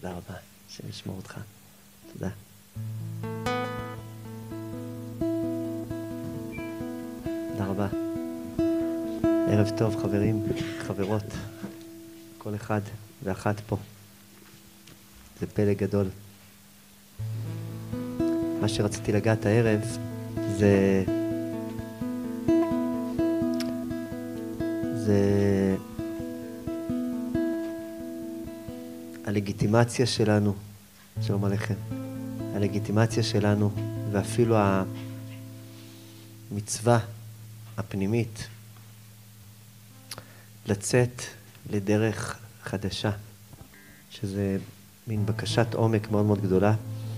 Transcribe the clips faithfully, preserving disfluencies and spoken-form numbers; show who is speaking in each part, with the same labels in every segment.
Speaker 1: תודה רבה, השם ישמור אותך. תודה. תודה רבה. ערב טוב, חברים, חברות, כל אחד ואחת פה. זה פלא גדול. מה שרציתי לגעת הערב זה... זה... הלגיטימציה שלנו, שלום עליכם, הלגיטימציה שלנו ואפילו המצווה הפנימית לצאת לדרך חדשה, שזה מין בקשת עומק מאוד מאוד גדולה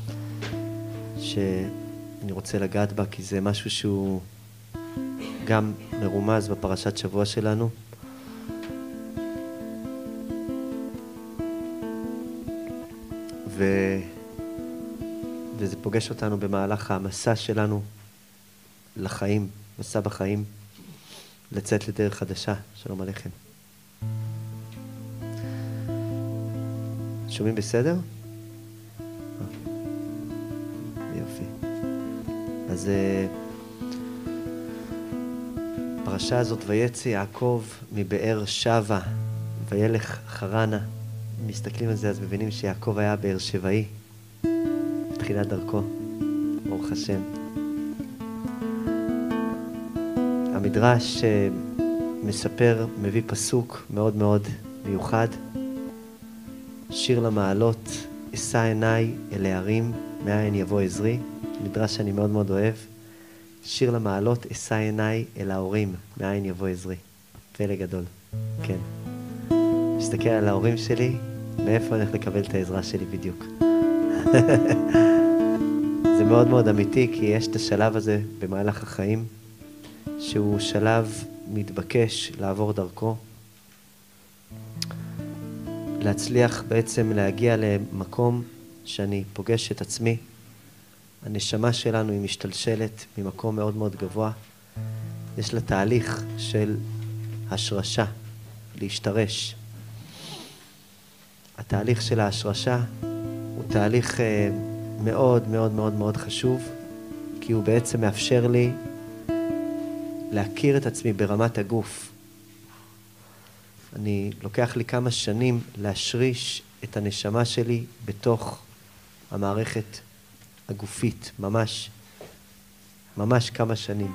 Speaker 1: שאני רוצה לגעת בה, כי זה משהו שהוא גם מרומז בפרשת שבוע שלנו, ו... וזה פוגש אותנו במהלך המסע שלנו לחיים, מסע בחיים, לצאת לדרך חדשה. שלום עליכם. שומעים בסדר? יופי. אז פרשה הזאת, ויצא יעקב מבאר שבע וילך חרנה. מסתכלים על זה אז מבינים שיעקב היה באר שבעי בתחילת דרכו, ברוך השם. המדרש מספר, מביא פסוק מאוד מאוד מיוחד, שיר למעלות, אשא עיניי אל ההרים, מאין יבוא עזרי. מדרש שאני מאוד מאוד אוהב. שיר למעלות, אשא עיניי אל ההורים, מאין יבוא עזרי. פלא גדול, כן. מסתכל על ההורים שלי, מאיפה אני הולך לקבל את העזרה שלי בדיוק. זה מאוד מאוד אמיתי, כי יש את השלב הזה במהלך החיים, שהוא שלב מתבקש לעבור דרכו, להצליח בעצם להגיע למקום שאני פוגש את עצמי. הנשמה שלנו היא משתלשלת ממקום מאוד מאוד גבוה. יש לה תהליך של השרשה, להשתרש. התהליך של ההשרשה הוא תהליך אה, מאוד מאוד מאוד מאוד חשוב, כי הוא בעצם מאפשר לי להכיר את עצמי ברמת הגוף. אני לוקח לי כמה שנים להשריש את הנשמה שלי בתוך המערכת הגופית, ממש, ממש כמה שנים.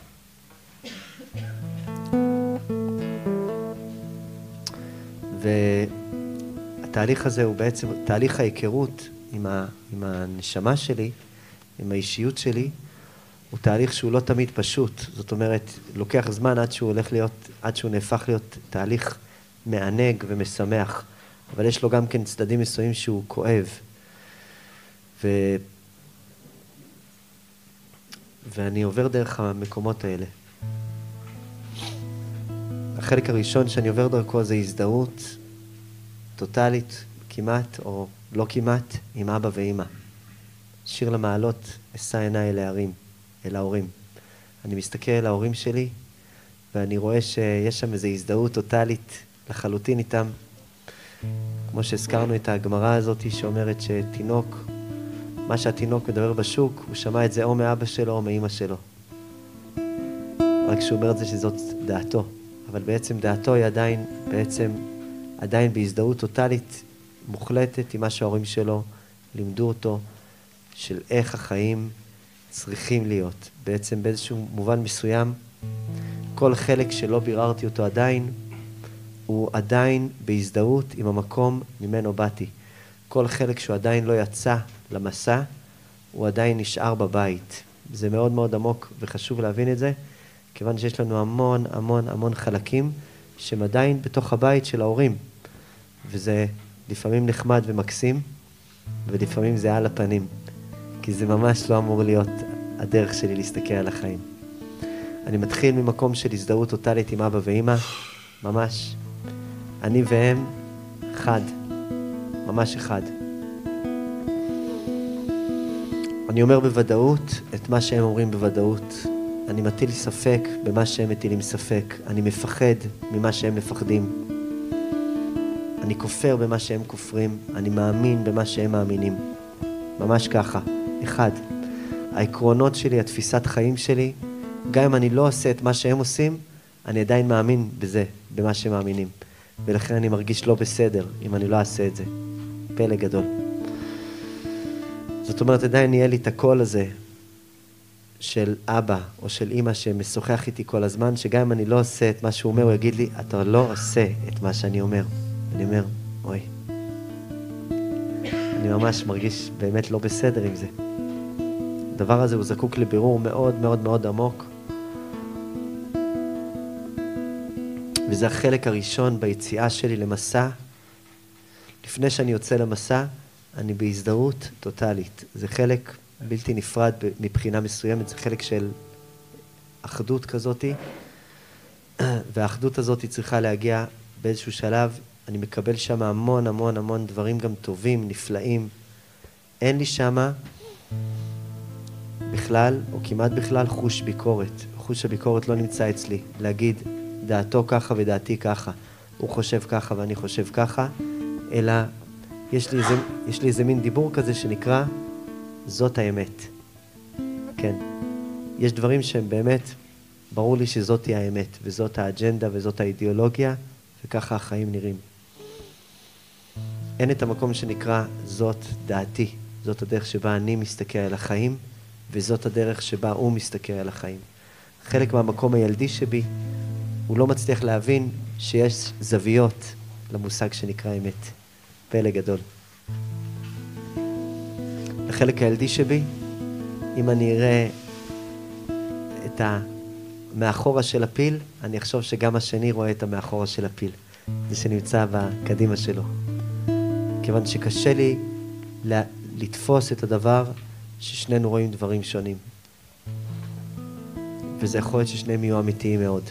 Speaker 1: והתהליך הזה הוא בעצם תהליך ההיכרות עם, ה, עם הנשמה שלי, עם האישיות שלי, הוא תהליך שהוא לא תמיד פשוט. זאת אומרת, לוקח זמן עד שהוא הולך להיות, עד שהוא נהפך להיות תהליך מענג ומשמח, אבל יש לו גם כן צדדים מסוימים שהוא כואב. ו... ואני עובר דרך המקומות האלה. החלק הראשון שאני עובר דרכו זה הזדהות טוטלית, כמעט או לא כמעט, עם אבא ואמא. שיר למעלות, אשא עיניי אל ההרים, אל ההורים. אני מסתכל על ההורים שלי, ואני רואה שיש שם איזו הזדהות טוטלית לחלוטין איתם. כמו שהזכרנו את הגמרא הזאת שאומרת שתינוק, מה שהתינוק מדבר בשוק, הוא שמע את זה או מאבא שלו או מאמא שלו. רק שהוא אומר את זה שזאת דעתו. אבל בעצם דעתו היא עדיין, בעצם עדיין בהזדהות טוטלית מוחלטת עם מה שההורים שלו לימדו אותו, של איך החיים צריכים להיות. בעצם באיזשהו מובן מסוים, כל חלק שלא ביררתי אותו עדיין, הוא עדיין בהזדהות עם המקום ממנו באתי. כל חלק שהוא עדיין לא יצא למסע, הוא עדיין נשאר בבית. זה מאוד מאוד עמוק וחשוב להבין את זה, כיוון שיש לנו המון המון המון חלקים שהם עדיין בתוך הבית של ההורים. וזה לפעמים נחמד ומקסים, ולפעמים זה על הפנים. כי זה ממש לא אמור להיות הדרך שלי להסתכל על החיים. אני מתחיל ממקום של הזדהות טוטלית עם אבא ואמא, ממש. אני והם אחד, ממש אחד. אני אומר בוודאות את מה שהם אומרים בוודאות. אני מטיל ספק במה שהם מטילים ספק. אני מפחד ממה שהם מפחדים. אני כופר במה שהם כופרים, אני מאמין במה שהם מאמינים. ממש ככה. אחד, העקרונות שלי, התפיסת חיים שלי, גם אם אני לא עושה את מה שהם עושים, אני עדיין מאמין בזה, במה שהם מאמינים. ולכן אני מרגיש לא בסדר אם אני לא אעשה את זה. פלא גדול. זאת אומרת, עדיין יהיה לי את הקול הזה של אבא או של אמא שמשוחח איתי כל הזמן, שגם אם אני לא עושה את מה שהוא אומר, הוא יגיד לי, אתה לא עושה את מה שאני אומר. אני אומר, אוי. אני ממש מרגיש באמת לא בסדר עם זה. הדבר הזה הוא זקוק לבירור מאוד מאוד מאוד עמוק. וזה החלק הראשון ביציאה שלי למסע. לפני שאני יוצא למסע, אני בהזדהות טוטלית. זה חלק בלתי נפרד מבחינה מסוימת, זה חלק של אחדות כזאת, והאחדות הזאת צריכה להגיע באיזשהו שלב. אני מקבל שם המון המון המון דברים גם טובים, נפלאים. אין לי שם בכלל, או כמעט בכלל, חוש ביקורת. חוש הביקורת לא נמצא אצלי. להגיד, דעתו ככה ודעתי ככה. הוא חושב ככה ואני חושב ככה. אלא יש לי איזה, יש לי איזה מין דיבור כזה שנקרא, זאת האמת. כן. יש דברים שהם באמת, ברור לי שזאת היא האמת, וזאת האג'נדה וזאת האידיאולוגיה, וככה החיים נראים. אין את המקום שנקרא, זאת דעתי. זאת הדרך שבה אני מסתכל על החיים, וזאת הדרך שבה הוא מסתכל על החיים. חלק מהמקום הילדי שבי, הוא לא מצליח להבין שיש זוויות למושג שנקרא אמת. פלא גדול. החלק הילדי שבי, אם אני אראה את המאחורה של הפיל, אני אחשוב שגם השני רואה את המאחורה של הפיל. זה שנמצא בקדימה שלו. כיוון שקשה לי לתפוס את הדבר ששנינו רואים דברים שונים. וזה יכול להיות ששניהם יהיו אמיתיים מאוד.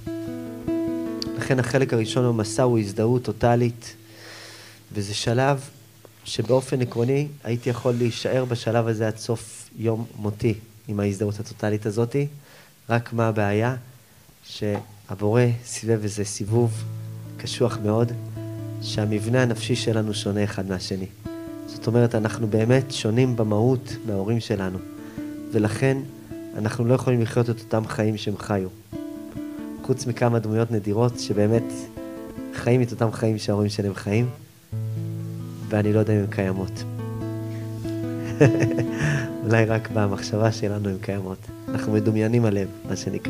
Speaker 1: לכן החלק הראשון במסע הוא הזדהות טוטלית, וזה שלב שבאופן עקרוני הייתי יכול להישאר בשלב הזה עד סוף יום מותי עם ההזדהות הטוטלית הזאת. רק מה הבעיה? שהבורא סביב איזה סיבוב קשוח מאוד, שהמבנה הנפשי שלנו שונה אחד מהשני. זאת אומרת, אנחנו באמת שונים במהות מההורים שלנו, ולכן אנחנו לא יכולים לחיות את אותם חיים שהם חיו. חוץ מכמה דמויות נדירות שבאמת חיים את אותם חיים שההורים שלהם חיים, ואני לא יודע אם הן קיימות. אולי רק במחשבה שלנו הן קיימות. אנחנו מדומיינים עליהם, מה שנקרא.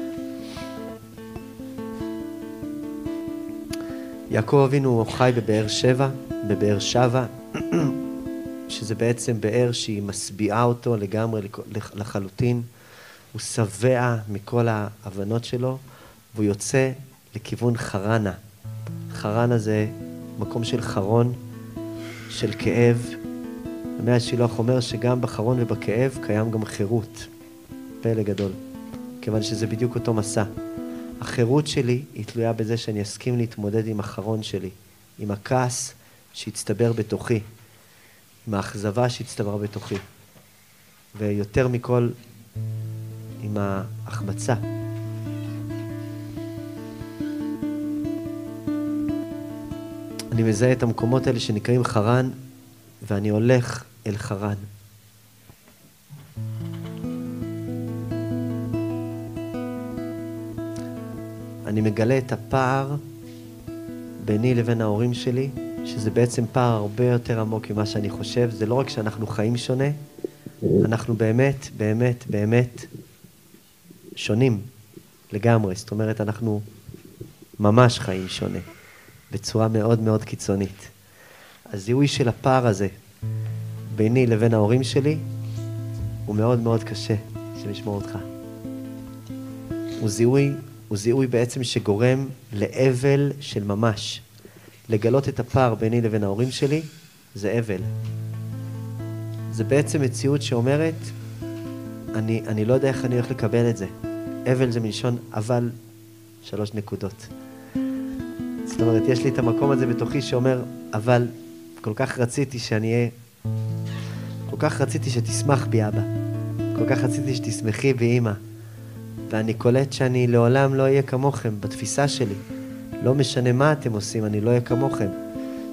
Speaker 1: יעקב אבינו חי בבאר שבע, בבאר שבע, שזה בעצם באר שהיא מסביעה אותו לגמרי לחלוטין. הוא שבע מכל ההבנות שלו, והוא יוצא לכיוון חרנה. חרנה זה מקום של חרון, של כאב. המאה השילוח אומר שגם בחרון ובכאב קיים גם חירות. פלא גדול. כיוון שזה בדיוק אותו מסע. החירות שלי היא תלויה בזה שאני אסכים להתמודד עם החרון שלי, עם הכעס שהצטבר בתוכי, עם האכזבה שהצטבר בתוכי, ויותר מכל עם ההחמצה. אני מזהה את המקומות האלה שנקראים חרן, ואני הולך אל חרן. אני מגלה את הפער ביני לבין ההורים שלי, שזה בעצם פער הרבה יותר עמוק ממה שאני חושב. זה לא רק שאנחנו חיים שונה, אנחנו באמת, באמת, באמת שונים לגמרי. זאת אומרת, אנחנו ממש חיים שונה, בצורה מאוד מאוד קיצונית. הזיהוי של הפער הזה ביני לבין ההורים שלי הוא מאוד מאוד קשה, שנשמור אותך. הוא זיהוי, הוא זיהוי בעצם שגורם לאבל של ממש. לגלות את הפער ביני לבין ההורים שלי זה אבל. זה בעצם מציאות שאומרת, אני, אני לא יודע איך אני הולך לקבל את זה. אבל זה מלשון אבל שלוש נקודות. זאת אומרת, יש לי את המקום הזה בתוכי שאומר, אבל כל כך רציתי שאני אהיה, כל כך רציתי שתשמח בי אבא, כל כך רציתי שתשמחי בי אמא, ואני קולט שאני לעולם לא אהיה כמוכם בתפיסה שלי. לא משנה מה אתם עושים, אני לא אהיה כמוכם.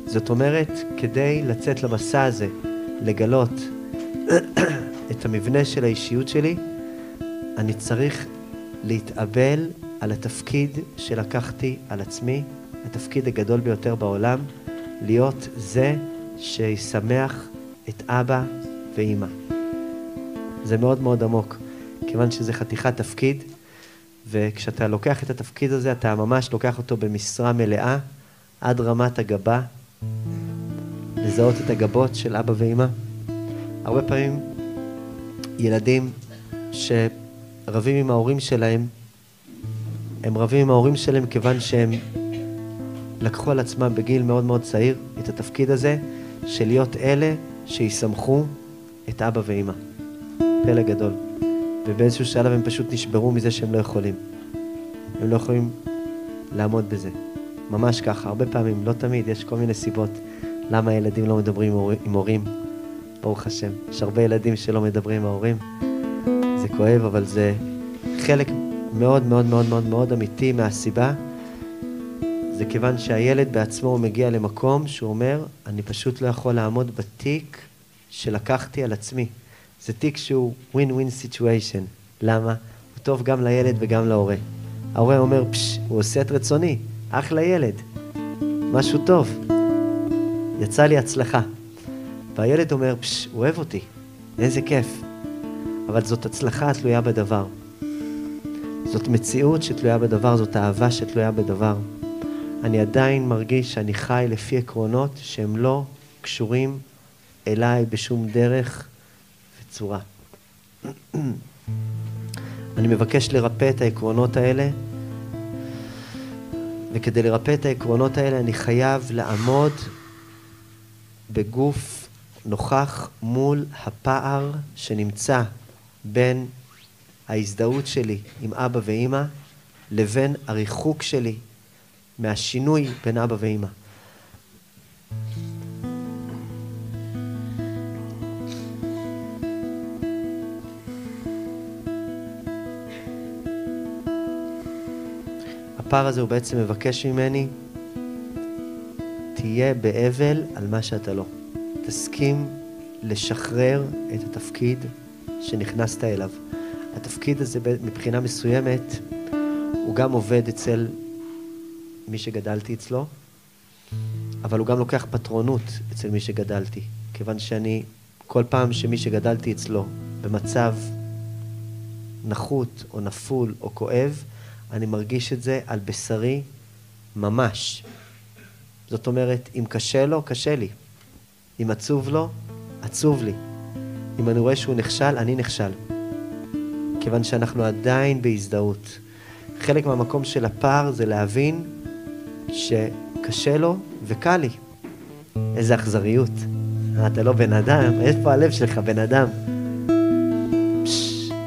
Speaker 1: זאת אומרת, כדי לצאת למסע הזה, לגלות את המבנה של האישיות שלי, אני צריך להתאבל על התפקיד שלקחתי על עצמי, התפקיד הגדול ביותר בעולם, להיות זה שישמח את אבא ואמא. זה מאוד מאוד עמוק, כיוון שזה חתיכת תפקיד, וכשאתה לוקח את התפקיד הזה, אתה ממש לוקח אותו במשרה מלאה, עד רמת הגבה, לזהות את הגבות של אבא ואמא. הרבה פעמים ילדים שרבים עם ההורים שלהם, הם רבים עם ההורים שלהם כיוון שהם לקחו על עצמם בגיל מאוד מאוד צעיר את התפקיד הזה של להיות אלה שיסמכו את אבא ואמא. פלא גדול. ובאיזשהו שלב הם פשוט נשברו מזה שהם לא יכולים. הם לא יכולים לעמוד בזה. ממש ככה, הרבה פעמים, לא תמיד, יש כל מיני סיבות למה הילדים לא מדברים עם הורים. ברוך השם, יש הרבה ילדים שלא מדברים עם ההורים. זה כואב, אבל זה חלק מאוד מאוד מאוד מאוד מאוד אמיתי מהסיבה. זה כיוון שהילד בעצמו מגיע למקום שהוא אומר, אני פשוט לא יכול לעמוד בתיק שלקחתי על עצמי. זה תיק שהוא win-win situation. למה? הוא טוב גם לילד וגם להורה. ההורה אומר, פש, הוא עושה את רצוני, אח לילד. משהו טוב. יצא לי הצלחה. והילד אומר, פש, הוא אוהב אותי. איזה כיף. אבל זאת הצלחה תלויה בדבר. זאת מציאות שתלויה בדבר, זאת אהבה שתלויה בדבר. אני עדיין מרגיש שאני חי לפי עקרונות שהם לא קשורים אליי בשום דרך וצורה. אני מבקש לרפא את העקרונות האלה, וכדי לרפא את העקרונות האלה אני חייב לעמוד בגוף נוכח מול הפער שנמצא בין ההזדהות שלי עם אבא ואמא לבין הריחוק שלי מהשינוי בין אבא ואמא. הפער הזה הוא בעצם מבקש ממני, תהיה באבל על מה שאתה לא. תסכים לשחרר את התפקיד שנכנסת אליו. התפקיד הזה מבחינה מסוימת הוא גם עובד אצל מי שגדלתי אצלו, אבל הוא גם לוקח פטרונות אצל מי שגדלתי, כיוון שאני כל פעם שמי שגדלתי אצלו במצב נחות או נפול או כואב, אני מרגיש את זה על בשרי ממש. זאת אומרת, אם קשה לו, קשה לי. אם עצוב לו, עצוב לי. אם אני רואה שהוא נכשל, אני נכשל. כיוון שאנחנו עדיין בהזדהות. חלק מהמקום של הפער זה להבין שקשה לו וקל לי. איזה אכזריות. אתה לא בן אדם, איפה הלב שלך, בן אדם? פש.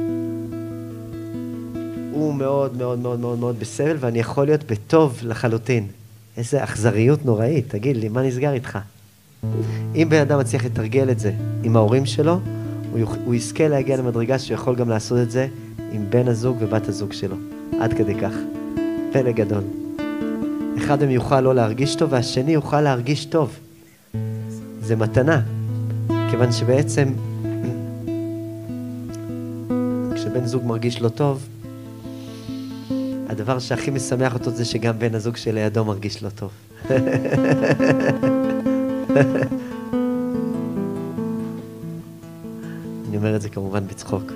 Speaker 1: הוא מאוד מאוד מאוד מאוד מאוד בסבל, ואני יכול להיות בטוב לחלוטין. איזה אכזריות נוראית, תגיד לי, מה נסגר איתך? אם בן אדם מצליח לתרגל את זה עם ההורים שלו, הוא, יוכ... הוא יזכה להגיע למדרגה שיכול גם לעשות את זה עם בן הזוג ובת הזוג שלו. עד כדי כך. פלא גדול. אחד מהם יוכל לא להרגיש טוב, והשני יוכל להרגיש טוב. זה מתנה. כיוון שבעצם, כשבן זוג מרגיש לא טוב, הדבר שהכי משמח אותו זה שגם בן הזוג שלידו מרגיש לא טוב. אני אומר את זה כמובן בצחוק.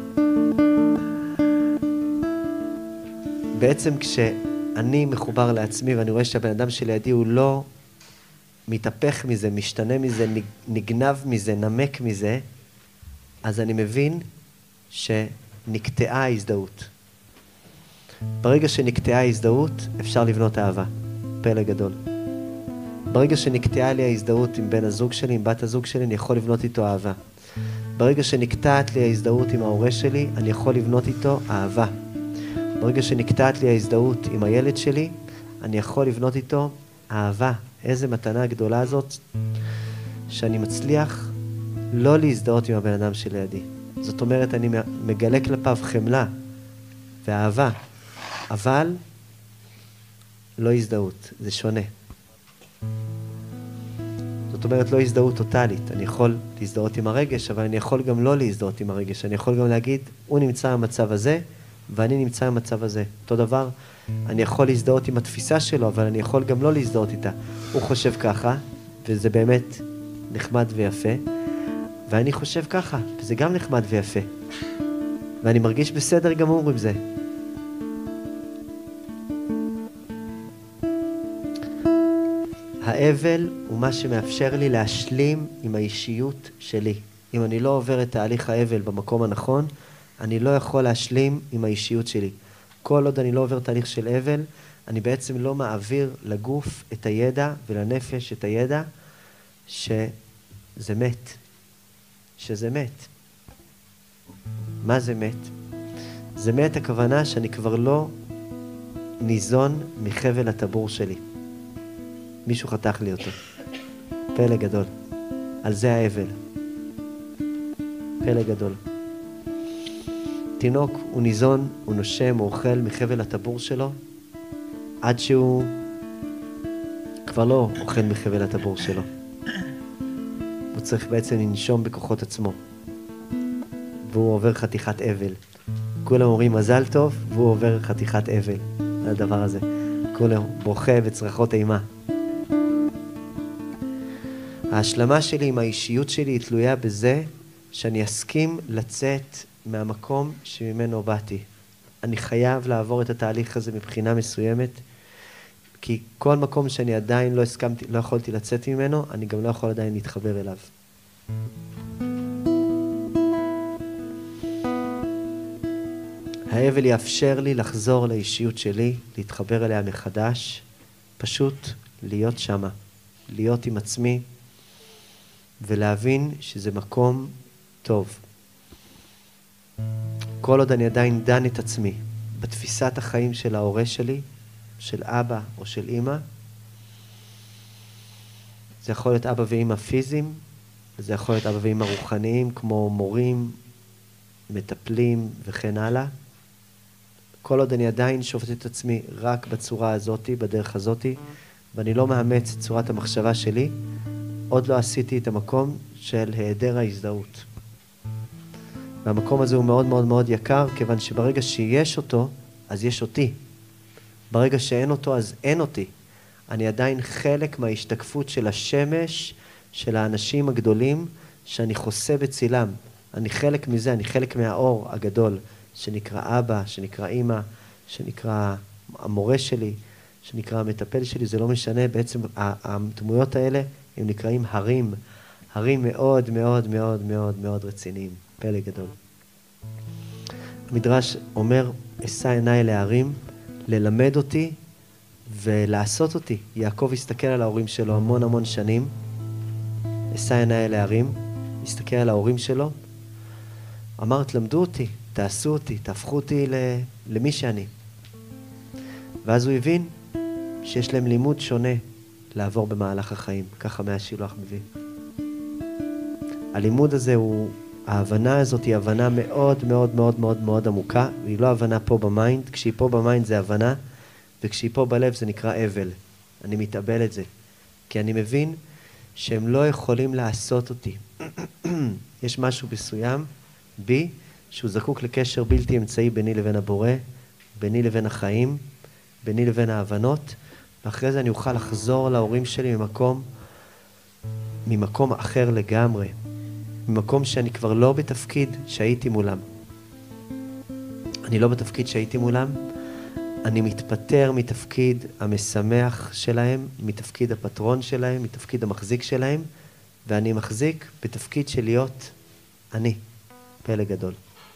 Speaker 1: בעצם כשאני מחובר לעצמי ואני רואה שהבן אדם שלידי הוא לא מתהפך מזה, משתנה מזה, נגנב מזה, נמק מזה, אז אני מבין שנקטעה ההזדהות. ברגע שנקטעה ההזדהות, אפשר לבנות אהבה. פלא גדול. ברגע שנקטעה לי ההזדהות עם בן הזוג שלי, עם בת הזוג שלי, אני יכול לבנות איתו אהבה. ברגע שנקטעת לי ההזדהות עם ההורה שלי, אני יכול לבנות איתו אהבה. ברגע שנקטעת לי ההזדהות עם הילד שלי, אני יכול לבנות איתו אהבה. איזה מתנה גדולה הזאת, שאני מצליח לא להזדהות עם הבן אדם שלידי. זאת אומרת, אני מגלה כלפיו חמלה ואהבה, אבל לא הזדהות, זה שונה. זאת אומרת, לא הזדהות טוטלית. אני יכול להזדהות עם הרגש, אבל אני יכול גם לא להזדהות עם הרגש. אני יכול גם להגיד, הוא נמצא במצב הזה, ואני נמצא במצב הזה. אותו דבר, אני יכול להזדהות עם התפיסה שלו, אבל אני יכול גם לא להזדהות איתה. הוא חושב ככה, וזה באמת נחמד ויפה, ואני חושב ככה, וזה גם נחמד ויפה. ואני מרגיש בסדר גמור עם זה. האבל הוא מה שמאפשר לי להשלים עם האישיות שלי. אם אני לא עובר את תהליך האבל במקום הנכון, אני לא יכול להשלים עם האישיות שלי. כל עוד אני לא עובר תהליך של אבל, אני בעצם לא מעביר לגוף את הידע ולנפש את הידע שזה מת. שזה מת. מה זה מת? זה מת הכוונה שאני כבר לא ניזון מחבל הטבור שלי. מישהו חתך לי אותו. פלא גדול. על זה האבל. פלא גדול. תינוק הוא ניזון, הוא נושם, הוא אוכל מחבל הטבור שלו, עד שהוא כבר לא אוכל מחבל הטבור שלו. הוא צריך בעצם לנשום בכוחות עצמו. והוא עובר חתיכת אבל. כולם אומרים מזל טוב, והוא עובר חתיכת אבל. זה הדבר הזה. כולם בוכה וצרחות אימה. ההשלמה שלי עם האישיות שלי היא תלויה בזה שאני אסכים לצאת מהמקום שממנו באתי. אני חייב לעבור את התהליך הזה מבחינה מסוימת, כי כל מקום שאני עדיין לא הסכמתי, לא יכולתי לצאת ממנו, אני גם לא יכול עדיין להתחבר אליו. האבל יאפשר לי לחזור לאישיות שלי, להתחבר אליה מחדש, פשוט להיות שמה, להיות עם עצמי, ולהבין שזה מקום טוב. כל עוד אני עדיין דן את עצמי בתפיסת החיים של ההורה שלי, של אבא או של אמא, זה יכול להיות אבא ואמא פיזיים, זה יכול להיות אבא ואמא רוחניים, כמו מורים, מטפלים וכן הלאה. כל עוד אני עדיין שופט את עצמי רק בצורה הזאת, בדרך הזאת, ואני לא מאמץ את צורת המחשבה שלי, עוד לא עשיתי את המקום של היעדר ההזדהות. והמקום הזה הוא מאוד מאוד מאוד יקר, כיוון שברגע שיש אותו, אז יש אותי. ברגע שאין אותו, אז אין אותי. אני עדיין חלק מההשתקפות של השמש, של האנשים הגדולים, שאני חוסה בצילם. אני חלק מזה, אני חלק מהאור הגדול, שנקרא אבא, שנקרא אמא, שנקרא המורה שלי, שנקרא המטפל שלי, זה לא משנה. בעצם הדמויות האלה הם נקראים הרים, הרים מאוד מאוד מאוד מאוד מאוד רציניים. פלא גדול. המדרש אומר, אשא עיניי להרים, ללמד אותי ולעשות אותי. יעקב הסתכל על ההורים שלו המון המון שנים, אשא עיניי להרים, הסתכל על ההורים שלו, אמר, תלמדו אותי, תעשו אותי, תהפכו אותי למי שאני. ואז הוא הבין שיש להם לימוד שונה לעבור במהלך החיים, ככה מהשילוח מביא. הלימוד הזה הוא, ההבנה הזאת היא הבנה מאוד מאוד מאוד מאוד מאוד עמוקה, והיא לא הבנה פה במיינד. כשהיא פה במיינד זה הבנה, וכשהיא פה בלב זה נקרא אבל. אני מתאבל את זה, כי אני מבין שהם לא יכולים לעשות אותי. יש משהו מסוים בי, שהוא זקוק לקשר בלתי אמצעי ביני לבין הבורא, ביני לבין החיים, ביני לבין ההבנות, ואחרי זה אני אוכל לחזור להורים שלי ממקום, ממקום אחר לגמרי. ממקום שאני כבר לא בתפקיד שהייתי מולם. אני לא בתפקיד שהייתי מולם, אני מתפטר מתפקיד המשמח שלהם, מתפקיד הפטרון שלהם, מתפקיד המחזיק שלהם, ואני מחזיק בתפקיד של להיות אני. פלא גדול.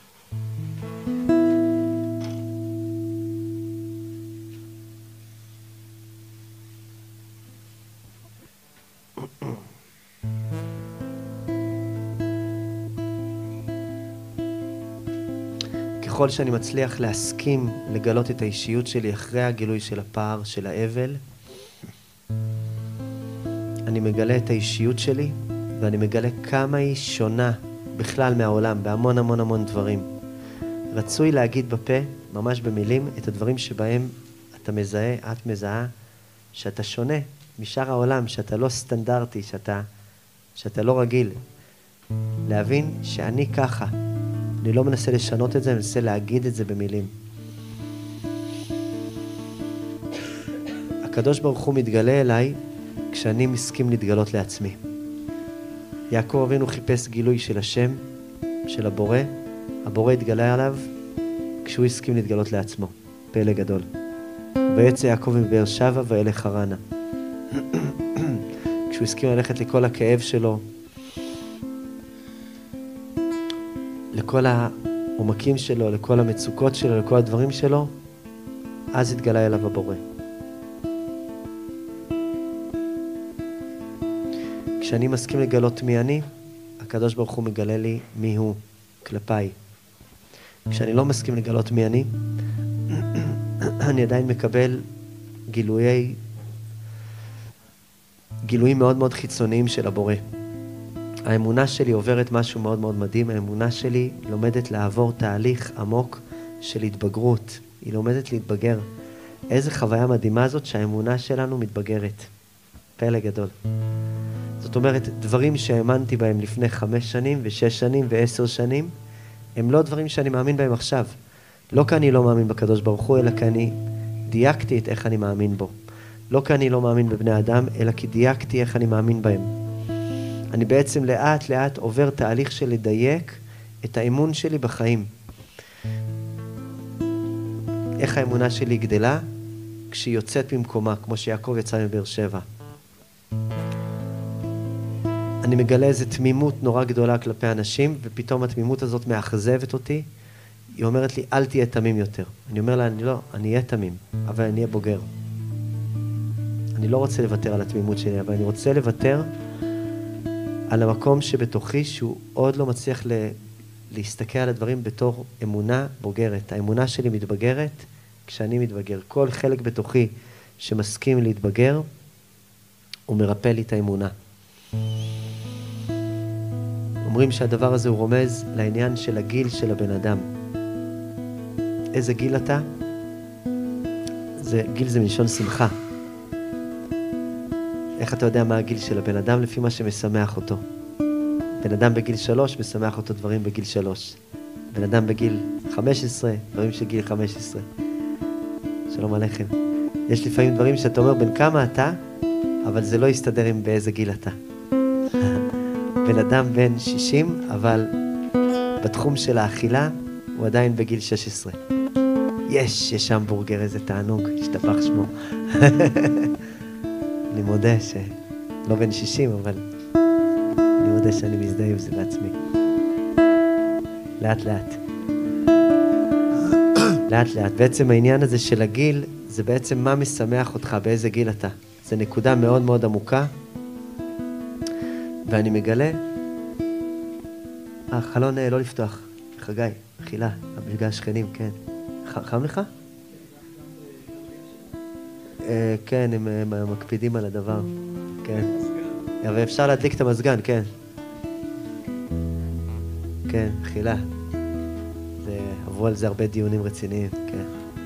Speaker 1: ככל שאני מצליח להסכים לגלות את האישיות שלי אחרי הגילוי של הפער, של האבל, אני מגלה את האישיות שלי, ואני מגלה כמה היא שונה בכלל מהעולם, בהמון המון המון דברים. רצוי להגיד בפה, ממש במילים, את הדברים שבהם אתה מזהה, את מזהה, שאתה שונה משאר העולם, שאתה לא סטנדרטי, שאתה, שאתה לא רגיל. להבין שאני ככה. אני לא מנסה לשנות את זה, אני מנסה להגיד את זה במילים. הקדוש ברוך הוא מתגלה אליי כשאני מסכים להתגלות לעצמי. יעקב אבינו חיפש גילוי של השם, של הבורא. הבורא התגלה עליו כשהוא הסכים להתגלות לעצמו. פלא גדול. ויצא יעקב מבאר שבע ואלך חרנה. כשהוא הסכים ללכת לכל הכאב שלו, לכל העומקים שלו, לכל המצוקות שלו, לכל הדברים שלו, אז התגלה אליו הבורא. כשאני מסכים לגלות מי אני, הקדוש ברוך הוא מגלה לי מי הוא כלפיי. כשאני לא מסכים לגלות מי אני, אני עדיין מקבל גילויי, גילויים מאוד מאוד חיצוניים של הבורא. האמונה שלי עוברת משהו מאוד מאוד מדהים. האמונה שלי לומדת לעבור תהליך עמוק של התבגרות. היא לומדת להתבגר. איזה חוויה מדהימה זאת שהאמונה שלנו מתבגרת. פלא גדול. זאת אומרת, דברים שהאמנתי בהם לפני חמש שנים ושש שנים ועשר שנים, הם לא דברים שאני מאמין בהם עכשיו. לא כי אני לא מאמין בקדוש ברוך הוא, אלא כי אני דייקתי את איך אני מאמין בו. לא כי אני לא מאמין בבני אדם, אלא כי דייקתי איך אני מאמין בהם. אני בעצם לאט לאט עובר תהליך של לדייק את האמון שלי בחיים. איך האמונה שלי גדלה? כשהיא יוצאת במקומה, כמו שיעקב יצא מבאר שבע. אני מגלה איזו תמימות נורא גדולה כלפי אנשים, ופתאום התמימות הזאת מאכזבת אותי. היא אומרת לי, אל תהיה תמים יותר. אני אומר לה, אני לא, אני אהיה תמים, אבל אני אהיה בוגר. אני לא רוצה לוותר על התמימות שלי, אבל אני רוצה לוותר על המקום שבתוכי, שהוא עוד לא מצליח ל... להסתכל על הדברים בתור אמונה בוגרת. האמונה שלי מתבגרת כשאני מתבגר. כל חלק בתוכי שמסכים להתבגר, הוא מרפא לי את האמונה. אומרים שהדבר הזה הוא רומז לעניין של הגיל של הבן אדם. איזה גיל אתה? זה, גיל זה מלשון שמחה. איך אתה יודע מה הגיל של הבן אדם? לפי מה שמשמח אותו. בן אדם בגיל שלוש, משמח אותו דברים בגיל שלוש. בן אדם בגיל חמש עשרה, דברים של גיל חמש עשרה. שלום עליכם. יש לפעמים דברים שאתה אומר בין כמה אתה, אבל זה לא יסתדר עם באיזה גיל אתה. בן אדם בן שישים, אבל בתחום של האכילה, הוא עדיין בגיל שש עשרה. יש, יש המבורגר, איזה תענוג, השתפך שמו. אני מודה שלא בן שישים, אבל אני מודה שאני מזדהה עם זה בעצמי. לאט לאט. לאט לאט. בעצם העניין הזה של הגיל, זה בעצם מה משמח אותך, באיזה גיל אתה. זה נקודה מאוד מאוד עמוקה. ואני מגלה, החלון לא לפתוח. חגי, חילה, המפגש השכנים, כן. חם לך? כן, הם מקפידים על הדבר. כן. אבל אפשר להדליק את המזגן, כן. כן, חילה. עברו על זה הרבה דיונים רציניים, כן.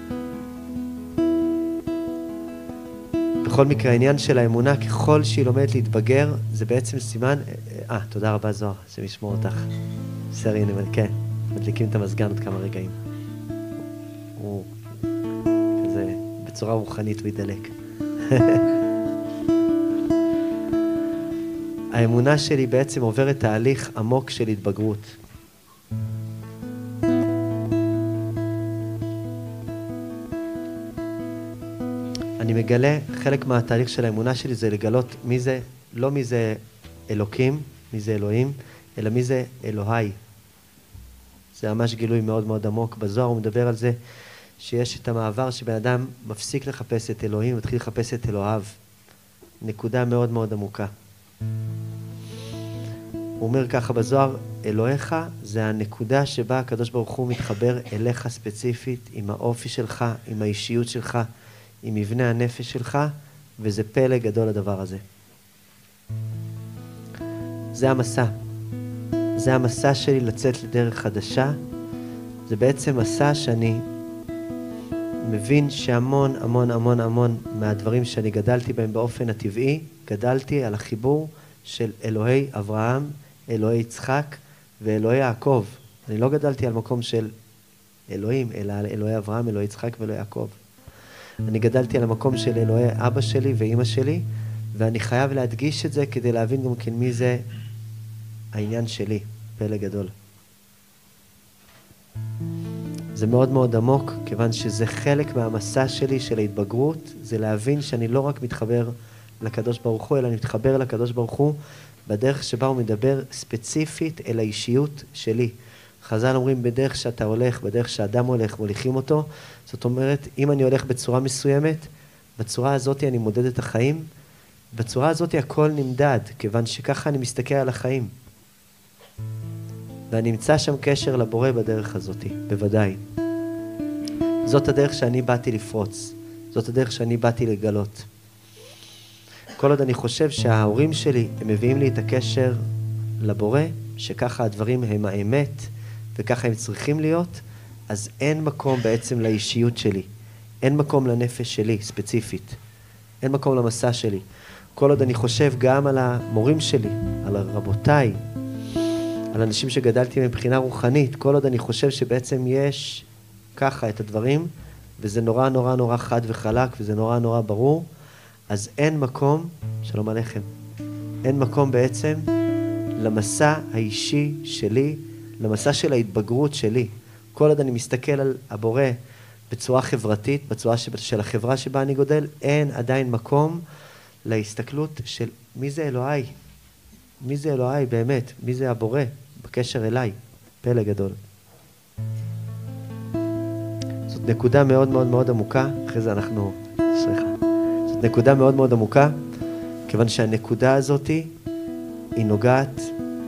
Speaker 1: בכל מקרה, העניין של האמונה, ככל שהיא לומדת להתבגר, זה בעצם סימן... אה, תודה רבה זוהר, שמשמור אותך. בסדר, הנה, כן. מדליקים את המזגן עוד כמה רגעים. הוא כזה, בצורה רוחנית הוא ידלק. האמונה שלי בעצם עוברת תהליך עמוק של התבגרות. אני מגלה, חלק מהתהליך של האמונה שלי זה לגלות מי זה, לא מי זה אלוקים, מי זה אלוהים, אלא מי זה אלוהי. זה ממש גילוי מאוד מאוד עמוק. בזוהר הוא מדבר על זה שיש את המעבר שבן אדם מפסיק לחפש את אלוהים, מתחיל לחפש את אלוהיו. נקודה מאוד מאוד עמוקה. הוא אומר ככה בזוהר, אלוהיך זה הנקודה שבה הקדוש ברוך הוא מתחבר אליך ספציפית, עם האופי שלך, עם האישיות שלך, עם מבנה הנפש שלך, וזה פלא גדול הדבר הזה. זה המסע. זה המסע שלי לצאת לדרך חדשה. זה בעצם מסע שאני מבין שהמון המון המון המון מהדברים שאני גדלתי בהם באופן הטבעי, גדלתי על החיבור של אלוהי אברהם, אלוהי יצחק ואלוהי יעקב. אני לא גדלתי על מקום של אלוהים, אלא על אלוהי אברהם, אלוהי יצחק ואלוהי יעקב. אני גדלתי על המקום של אלוהי אבא שלי ואמא שלי, ואני חייב להדגיש את זה כדי להבין גם כן מי זה העניין שלי, פלא גדול. זה מאוד מאוד עמוק, כיוון שזה חלק מהמסע שלי של ההתבגרות, זה להבין שאני לא רק מתחבר לקדוש ברוך הוא, אלא אני מתחבר לקדוש ברוך הוא בדרך שבה הוא מדבר ספציפית אל האישיות שלי. חז"ל אומרים, בדרך שאתה הולך, בדרך שאדם הולך, מוליכים אותו. זאת אומרת, אם אני הולך בצורה מסוימת, בצורה הזאת אני מודד את החיים, בצורה הזאת הכל נמדד, כיוון שככה אני מסתכל על החיים. ואני אמצא שם קשר לבורא בדרך הזאת, בוודאי. זאת הדרך שאני באתי לפרוץ. זאת הדרך שאני באתי לגלות. כל עוד אני חושב שההורים שלי, הם מביאים לי את הקשר לבורא, שככה הדברים הם האמת, וככה הם צריכים להיות, אז אין מקום בעצם לאישיות שלי. אין מקום לנפש שלי, ספציפית. אין מקום למסע שלי. כל עוד אני חושב גם על המורים שלי, על רבותיי, על אנשים שגדלתי מבחינה רוחנית, כל עוד אני חושב שבעצם יש ככה את הדברים, וזה נורא נורא נורא חד וחלק, וזה נורא נורא ברור, אז אין מקום, שלום עליכם, אין מקום בעצם למסע האישי שלי, למסע של ההתבגרות שלי. כל עוד אני מסתכל על הבורא בצורה חברתית, בצורה של החברה שבה אני גודל, אין עדיין מקום להסתכלות של מי זה אלוהי. מי זה אלוהי באמת? מי זה הבורא בקשר אליי? פלא גדול. זאת נקודה מאוד מאוד מאוד עמוקה. אחרי זה אנחנו... סליחה. זאת נקודה מאוד מאוד עמוקה, כיוון שהנקודה הזאת היא נוגעת...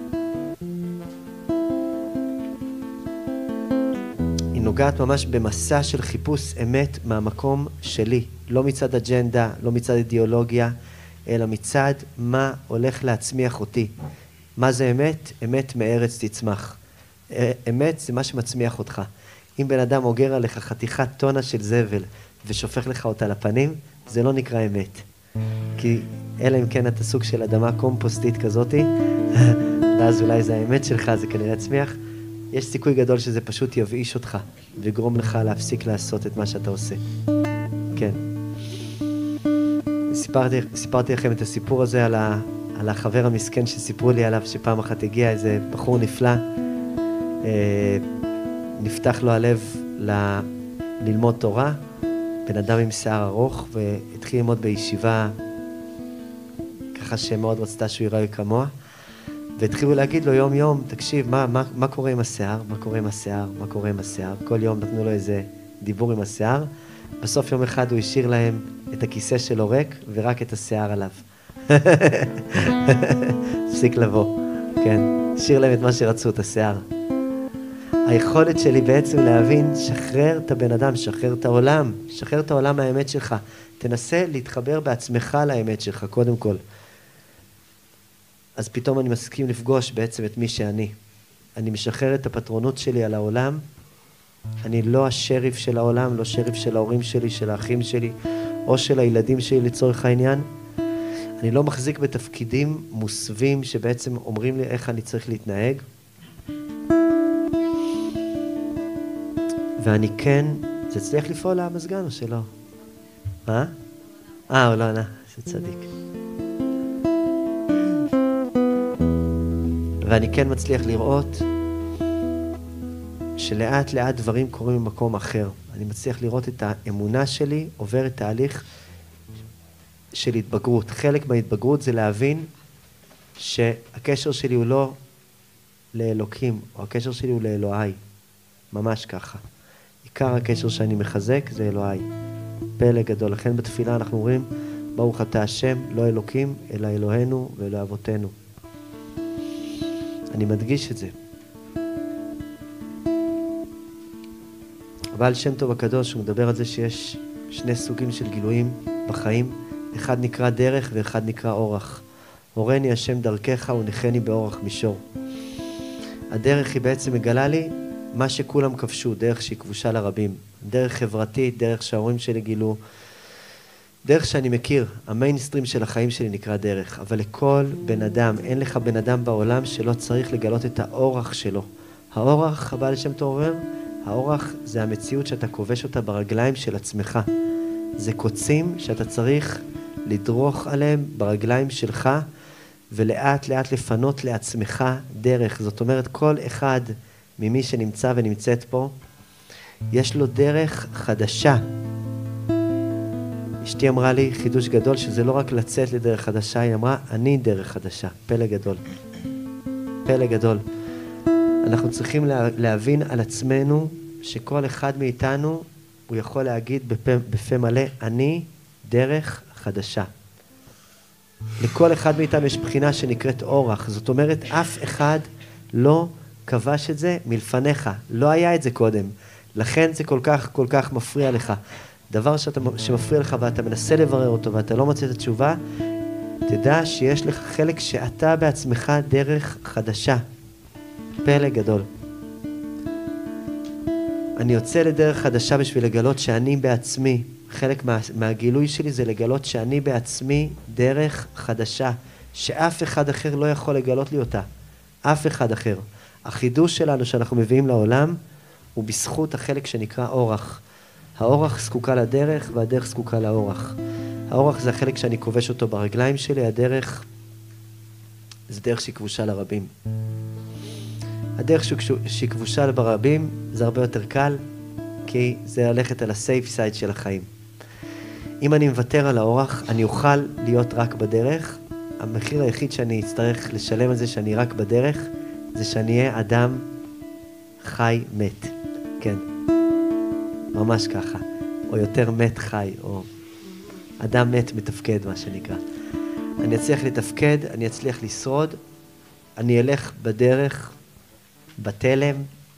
Speaker 1: היא נוגעת ממש במסע של חיפוש אמת מהמקום שלי. לא מצד אג'נדה, לא מצד אידיאולוגיה, אלא מצד מה הולך להצמיח אותי. מה זה אמת? אמת מארץ תצמח. אמת זה מה שמצמיח אותך. אם בן אדם אוגר עליך חתיכת טונה של זבל ושופך לך אותה לפנים, זה לא נקרא אמת. כי אלא אם כן אתה סוג של אדמה קומפוסטית כזאת, ואז אולי זה האמת שלך, זה כנראה צמיח. יש סיכוי גדול שזה פשוט יבאיש אותך וגרום לך להפסיק לעשות את מה שאתה עושה. כן. סיפרתי, סיפרתי לכם את הסיפור הזה על, ה, על החבר המסכן שסיפרו לי עליו, שפעם אחת הגיע איזה בחור נפלא, אה, נפתח לו הלב ל, ללמוד תורה, בן אדם עם שיער ארוך, והתחיל ללמוד בישיבה, ככה שמאוד רצתה שהוא ייראה כמוה, והתחילו להגיד לו יום יום, תקשיב, מה, מה, מה קורה עם השיער? מה קורה עם השיער? מה קורה עם השיער? כל יום נתנו לו איזה דיבור עם השיער, בסוף יום אחד הוא השאיר להם את הכיסא שלו ריק, ורק את השיער עליו. הפסיק לבוא, כן. השאיר להם את מה שרצו, את השיער. היכולת שלי בעצם להבין, שחרר את הבן אדם, שחרר את העולם, שחרר את העולם מהאמת שלך. תנסה להתחבר בעצמך לאמת שלך, קודם כל. אז פתאום אני מסכים לפגוש בעצם את מי שאני. אני משחרר את הפטרונות שלי על העולם, אני לא השריף של העולם, לא שריף של ההורים שלי, של האחים שלי, או של הילדים שלי לצורך העניין. אני לא מחזיק בתפקידים מוסווים שבעצם אומרים לי איך אני צריך להתנהג. ואני כן, זה צריך לפעול למזגן או שלא? מה? אה, הוא לא ענה, זה צדיק. ואני כן מצליח לראות שלאט לאט דברים קורים במקום אחר. אני מצליח לראות את האמונה שלי עוברת תהליך של התבגרות. חלק מההתבגרות זה להבין שהקשר שלי הוא לא לאלוקים, או הקשר שלי הוא לאלוהי. ממש ככה. עיקר הקשר שאני מחזק זה אלוהי. פלא גדול. לכן בתפילה אנחנו אומרים, ברוך אתה השם, לא אלוקים, אלא אלוהינו ואלוהי אבותינו. אני מדגיש את זה. הבעל שם טוב הקדוש, הוא מדבר על זה שיש שני סוגים של גילויים בחיים. אחד נקרא דרך ואחד נקרא אורח. הורני השם דרכך ונחני באורח מישור. הדרך היא בעצם מגלה לי מה שכולם כבשו, דרך שהיא כבושה לרבים. דרך חברתית, דרך שההורים שלי גילו, דרך שאני מכיר, המיינסטרים של החיים שלי נקרא דרך, אבל לכל בן אדם, אין לך בן אדם בעולם שלא צריך לגלות את האורח שלו. האורח, הבעל שם טוב אומר, האורח זה המציאות שאתה כובש אותה ברגליים של עצמך. זה קוצים שאתה צריך לדרוך עליהם ברגליים שלך, ולאט לאט לפנות לעצמך דרך. זאת אומרת, כל אחד ממי שנמצא ונמצאת פה, יש לו דרך חדשה. אשתי אמרה לי חידוש גדול שזה לא רק לצאת לדרך חדשה, היא אמרה, אני דרך חדשה. פלא גדול. פלא גדול. אנחנו צריכים לה, להבין על עצמנו שכל אחד מאיתנו, הוא יכול להגיד בפה, בפה מלא, אני דרך חדשה. לכל אחד מאיתנו יש בחינה שנקראת אורח. זאת אומרת, אף אחד לא כבש את זה מלפניך. לא היה את זה קודם. לכן זה כל כך, כל כך מפריע לך. דבר שאתה, שמפריע לך ואתה מנסה לברר אותו ואתה לא מוצא את התשובה, תדע שיש לך חלק שאתה בעצמך דרך חדשה. פלא גדול. אני יוצא לדרך חדשה בשביל לגלות שאני בעצמי, חלק מה, מהגילוי שלי זה לגלות שאני בעצמי דרך חדשה, שאף אחד אחר לא יכול לגלות לי אותה. אף אחד אחר. החידוש שלנו שאנחנו מביאים לעולם הוא בזכות החלק שנקרא אורח. האורח זקוקה לדרך והדרך זקוקה לאורח. האורח זה החלק שאני כובש אותו ברגליים שלי, הדרך זה דרך שהיא כבושה לרבים. הדרך שהיא כבושה ברבים זה הרבה יותר קל, כי זה ללכת על הסייף סייד של החיים. אם אני מוותר על האורח, אני אוכל להיות רק בדרך. המחיר היחיד שאני אצטרך לשלם על זה שאני רק בדרך, זה שאני אהיה אדם חי מת. כן. ממש ככה. או יותר מת חי, או אדם מת מתפקד, מה שנקרא. אני אצליח לתפקד, אני אצליח לשרוד, אני אלך בדרך, בתלם,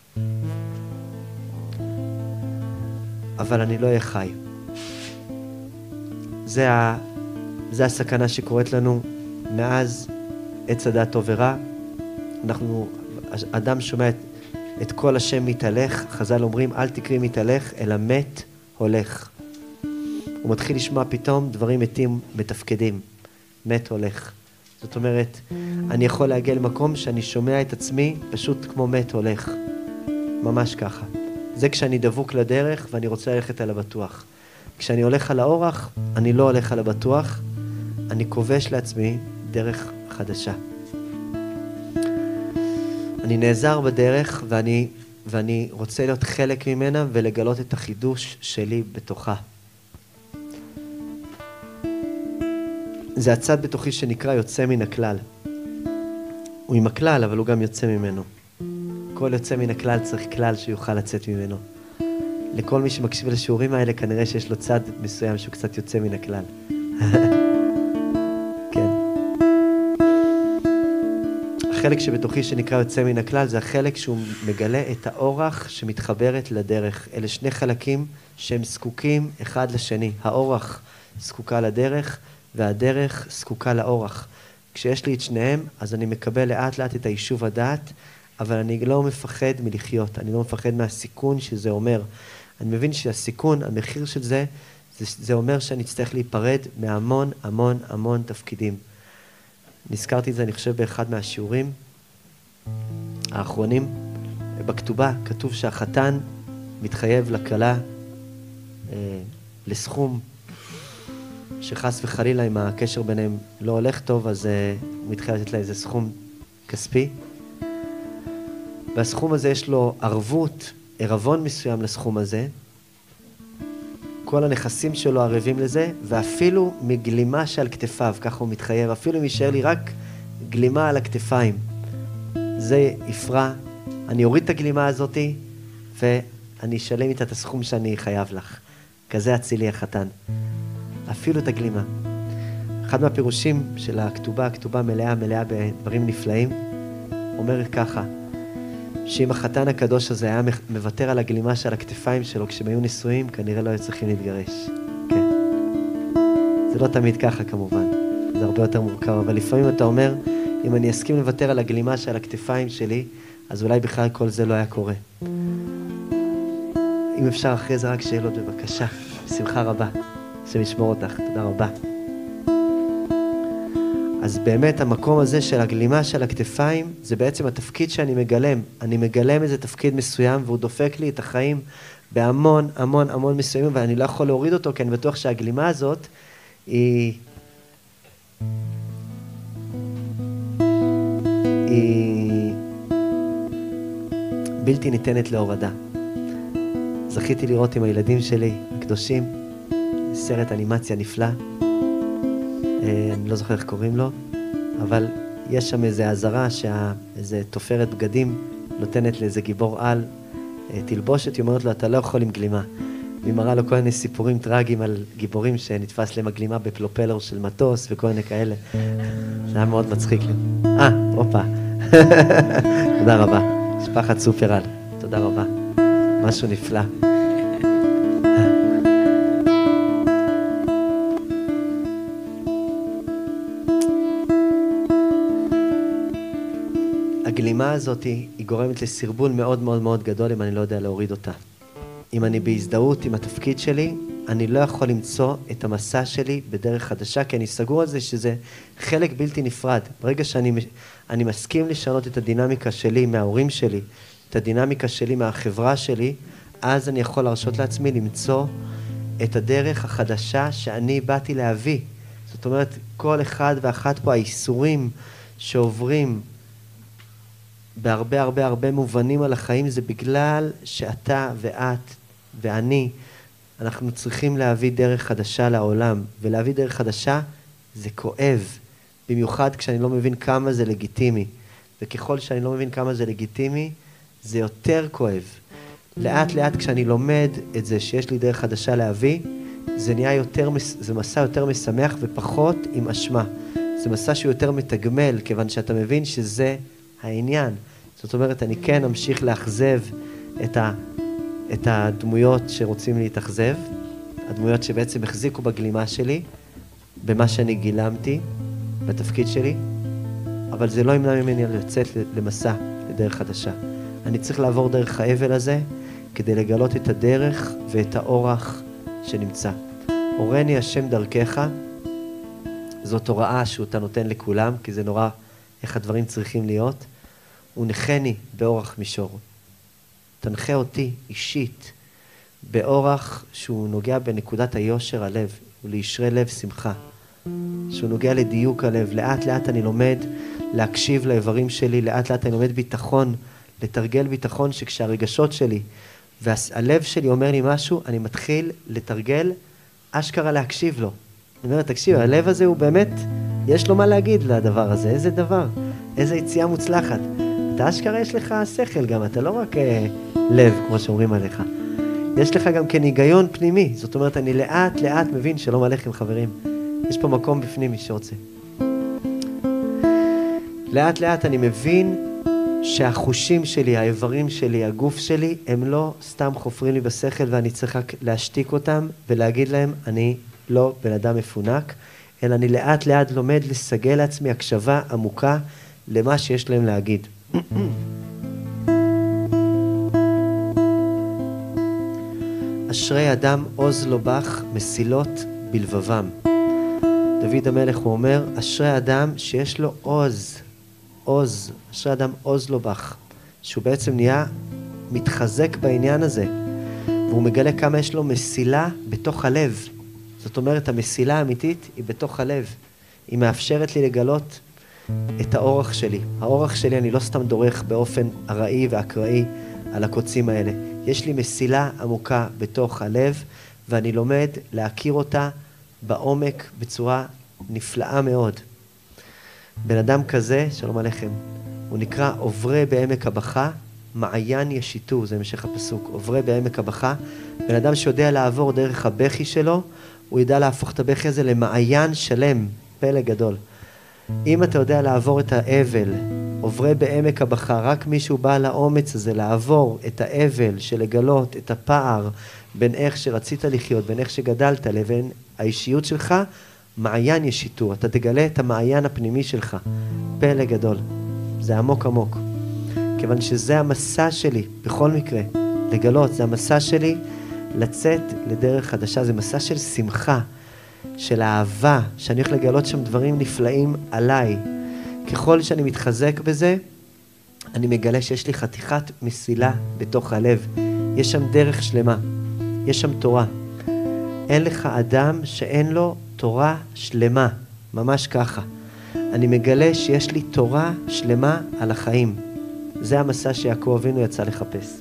Speaker 1: אבל אני לא אהיה חי. זה, ה, זה הסכנה שקורית לנו מאז עץ הדעת טוב ורע. אנחנו, אדם שומע את, את כל השם מתהלך, חז"ל אומרים, אל תקריא מתהלך, אלא מת הולך. הוא מתחיל לשמוע פתאום דברים מתים מתפקדים. מת הולך. זאת אומרת, אני יכול להגיע למקום שאני שומע את עצמי פשוט כמו מת הולך. ממש ככה. זה כשאני דבוק לדרך ואני רוצה ללכת על הבטוח. כשאני הולך על האורח, אני לא הולך על הבטוח, אני כובש לעצמי דרך חדשה. אני נעזר בדרך ואני, ואני רוצה להיות חלק ממנה ולגלות את החידוש שלי בתוכה. זה הצד בתוכי שנקרא יוצא מן הכלל. הוא עם הכלל, אבל הוא גם יוצא ממנו. כל יוצא מן הכלל צריך כלל שיוכל לצאת ממנו. לכל מי שמקשיב לשיעורים האלה, כנראה שיש לו צד מסוים שהוא קצת יוצא מן הכלל. כן. החלק שבתוכי שנקרא יוצא מן הכלל, זה החלק שהוא מגלה את האורח שמתחברת לדרך. אלה שני חלקים שהם זקוקים אחד לשני. האורח זקוקה לדרך, והדרך זקוקה לאורח. כשיש לי את שניהם, אז אני מקבל לאט לאט את היישוב הדעת, אבל אני לא מפחד מלחיות, אני לא מפחד מהסיכון שזה אומר. אני מבין שהסיכון, המחיר של זה, זה, זה אומר שאני אצטרך להיפרד מהמון המון המון תפקידים. נזכרתי את זה, אני חושב, באחד מהשיעורים האחרונים. בכתובה כתוב שהחתן מתחייב לכלה אה, לסכום, שחס וחלילה אם הקשר ביניהם לא הולך טוב, אז uh, הוא מתחיל לתת לה איזה סכום כספי. והסכום הזה יש לו ערבות, ערבון מסוים לסכום הזה. כל הנכסים שלו ערבים לזה, ואפילו מגלימה שעל כתפיו, ככה הוא מתחייב, אפילו אם יישאר לי רק גלימה על הכתפיים. זה יפרע, אני אוריד את הגלימה הזאת, ואני אשלם איתה את הסכום שאני חייב לך. כזה אצילי החתן. אפילו את הגלימה. אחד מהפירושים של הכתובה, הכתובה מלאה, מלאה בדברים נפלאים, אומר ככה, שאם החתן הקדוש הזה היה מוותר על הגלימה של הכתפיים שלו כשהם היו נישואים, כנראה לא היו צריכים להתגרש. כן. זה לא תמיד ככה כמובן, זה הרבה יותר מורכב, אבל לפעמים אתה אומר, אם אני אסכים לוותר על הגלימה של הכתפיים שלי, אז אולי בכלל כל זה לא היה קורה. אם אפשר אחרי זה רק שאלות בבקשה. בשמחה רבה. השם ישמור אותך. תודה רבה. אז באמת המקום הזה של הגלימה של הכתפיים, זה בעצם התפקיד שאני מגלם. אני מגלם איזה תפקיד מסוים, והוא דופק לי את החיים בהמון, המון, המון מסוימים, ואני לא יכול להוריד אותו, כי אני בטוח שהגלימה הזאת היא... היא בלתי ניתנת להורדה. זכיתי לראות עם הילדים שלי, הקדושים, סרט אנימציה נפלא. אני לא זוכר איך קוראים לו, אבל יש שם איזו עזרה שאיזו תופרת בגדים נותנת לאיזה גיבור על תלבושת, היא אומרת לו, אתה לא יכול עם גלימה. והיא מראה לו כל מיני סיפורים טרגיים על גיבורים שנתפס להם הגלימה בפלופלר של מטוס וכל מיני כאלה. זה היה מאוד מצחיק לי. אה, אופה. תודה רבה. משפחת סופרל. תודה רבה. משהו נפלא. הגלימה הזאת היא גורמת לסרבול מאוד מאוד מאוד גדול אם אני לא יודע להוריד אותה. אם אני בהזדהות עם התפקיד שלי, אני לא יכול למצוא את המסע שלי בדרך חדשה, כי אני סגור על זה שזה חלק בלתי נפרד. ברגע שאני אני מסכים לשנות את הדינמיקה שלי מההורים שלי, את הדינמיקה שלי מהחברה שלי, אז אני יכול להרשות לעצמי למצוא את הדרך החדשה שאני באתי להביא. זאת אומרת, כל אחד ואחת פה, האיסורים שעוברים בהרבה הרבה הרבה מובנים על החיים, זה בגלל שאתה ואת ואני, אנחנו צריכים להביא דרך חדשה לעולם, ולהביא דרך חדשה זה כואב, במיוחד כשאני לא מבין כמה זה לגיטימי, וככל שאני לא מבין כמה זה לגיטימי, זה יותר כואב. לאט לאט כשאני לומד את זה שיש לי דרך חדשה להביא, זה נהיה יותר, זה מסע יותר משמח ופחות עם אשמה. זה מסע שהוא יותר מתגמל, כיוון שאתה מבין שזה העניין. זאת אומרת, אני כן אמשיך לאכזב את, ה, את הדמויות שרוצים להתאכזב, הדמויות שבעצם החזיקו בגלימה שלי, במה שאני גילמתי, בתפקיד שלי, אבל זה לא ימנע ממני לצאת למסע, לדרך חדשה. אני צריך לעבור דרך האבל הזה, כדי לגלות את הדרך ואת האורח שנמצא. הורני השם דרכך, זאת הוראה שאותה נותן לכולם, כי זה נורא איך הדברים צריכים להיות. ונחני באורח מישור. תנחה אותי אישית באורח שהוא נוגע בנקודת היושר הלב, ולישרי לב שמחה. שהוא נוגע לדיוק הלב. לאט לאט אני לומד להקשיב לאיברים שלי, לאט לאט אני לומד ביטחון, לתרגל ביטחון שכשהרגשות שלי והלב שלי אומר לי משהו, אני מתחיל לתרגל אשכרה להקשיב לו. אני אומר, תקשיב, הלב הזה הוא באמת, יש לו מה להגיד לדבר הזה. איזה דבר, איזה יציאה מוצלחת. אתה אשכרה יש לך שכל גם, אתה לא רק אה, לב, כמו שאומרים עליך. יש לך גם כן היגיון פנימי. זאת אומרת, אני לאט לאט מבין שלום עליכם חברים. יש פה מקום בפנים מי שרוצה. לאט לאט אני מבין שהחושים שלי, האיברים שלי, הגוף שלי, הם לא סתם חופרים לי בשכל, ואני צריך רק להשתיק אותם ולהגיד להם, אני לא בן אדם מפונק, אלא אני לאט לאט לומד לסגל לעצמי הקשבה עמוקה למה שיש להם להגיד. אשרי אדם עוז לו בך מסילות בלבבם. דוד המלך הוא אומר, אשרי אדם שיש לו עוז, עוז, אשרי אדם עוז לו בך, שהוא בעצם נהיה מתחזק בעניין הזה, והוא מגלה כמה יש לו מסילה בתוך הלב. זאת אומרת, המסילה האמיתית היא בתוך הלב. היא מאפשרת לי לגלות את האורח שלי. האורח שלי, אני לא סתם דורך באופן ארעי ואקראי על הקוצים האלה. יש לי מסילה עמוקה בתוך הלב, ואני לומד להכיר אותה בעומק בצורה נפלאה מאוד. בן אדם כזה, שלום עליכם, הוא נקרא עוברי בעמק הבכה, מעיין ישיתו, זה המשך הפסוק, עוברי בעמק הבכה. בן אדם שיודע לעבור דרך הבכי שלו, הוא ידע להפוך את הבכי הזה למעיין שלם, פלא גדול. אם אתה יודע לעבור את האבל, עוברי בעמק הבכה, רק מישהו בא לאומץ הזה לעבור את האבל, של לגלות את הפער בין איך שרצית לחיות, בין איך שגדלת לבין האישיות שלך, מעיין ישיתו. אתה תגלה את המעיין הפנימי שלך. פלא גדול. זה עמוק עמוק. כיוון שזה המסע שלי, בכל מקרה, לגלות, זה המסע שלי לצאת לדרך חדשה, זה מסע של שמחה, של אהבה, שאני הולך לגלות שם דברים נפלאים עליי. ככל שאני מתחזק בזה, אני מגלה שיש לי חתיכת מסילה בתוך הלב. יש שם דרך שלמה, יש שם תורה. אין לך אדם שאין לו תורה שלמה, ממש ככה. אני מגלה שיש לי תורה שלמה על החיים. זה המסע שיעקב אבינו יצא לחפש.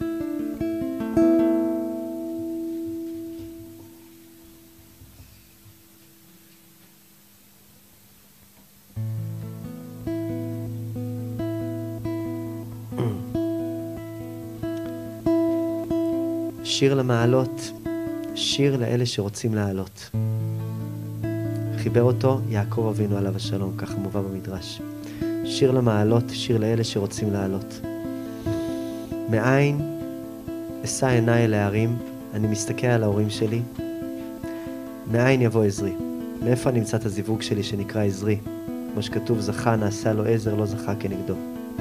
Speaker 1: שיר למעלות, שיר לאלה שרוצים לעלות. חיבר אותו יעקב אבינו עליו השלום, ככה מובא במדרש. שיר למעלות, שיר לאלה שרוצים לעלות. מאין אשא עיניי אל ההרים, אני מסתכל על ההורים שלי. מאין יבוא עזרי? מאיפה אני אמצא את הזיווג שלי שנקרא עזרי? כמו שכתוב, זכה נעשה לו עזר, לא זכה כנגדו.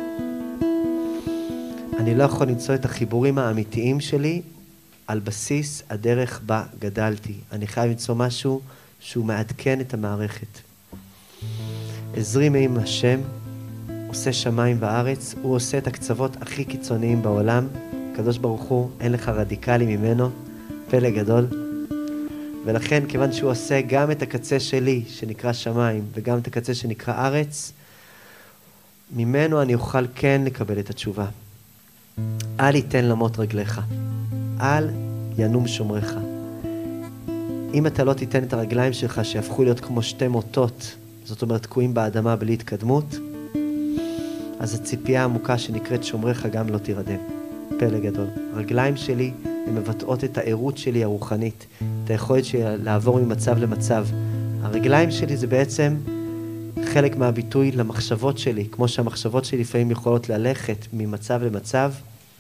Speaker 1: אני לא יכול למצוא את החיבורים האמיתיים שלי על בסיס הדרך בה גדלתי. אני חייב למצוא משהו שהוא מעדכן את המערכת. עזרי מעם השם, עושה שמיים וארץ, הוא עושה את הקצוות הכי קיצוניים בעולם. הקדוש ברוך הוא, אין לך רדיקלי ממנו, פלא גדול. ולכן, כיוון שהוא עושה גם את הקצה שלי, שנקרא שמיים, וגם את הקצה שנקרא ארץ, ממנו אני אוכל כן לקבל את התשובה. אל יתן למות רגליך, אל ינום שומרך. אם אתה לא תיתן את הרגליים שלך שיהפכו להיות כמו שתי מוטות, זאת אומרת תקועים באדמה בלי התקדמות, אז הציפייה העמוקה שנקראת שומרך גם לא תירדם. פלא גדול. הרגליים שלי הן מבטאות את העירות שלי הרוחנית, את היכולת שלי לעבור ממצב למצב. הרגליים שלי זה בעצם חלק מהביטוי למחשבות שלי, כמו שהמחשבות שלי לפעמים יכולות ללכת ממצב למצב,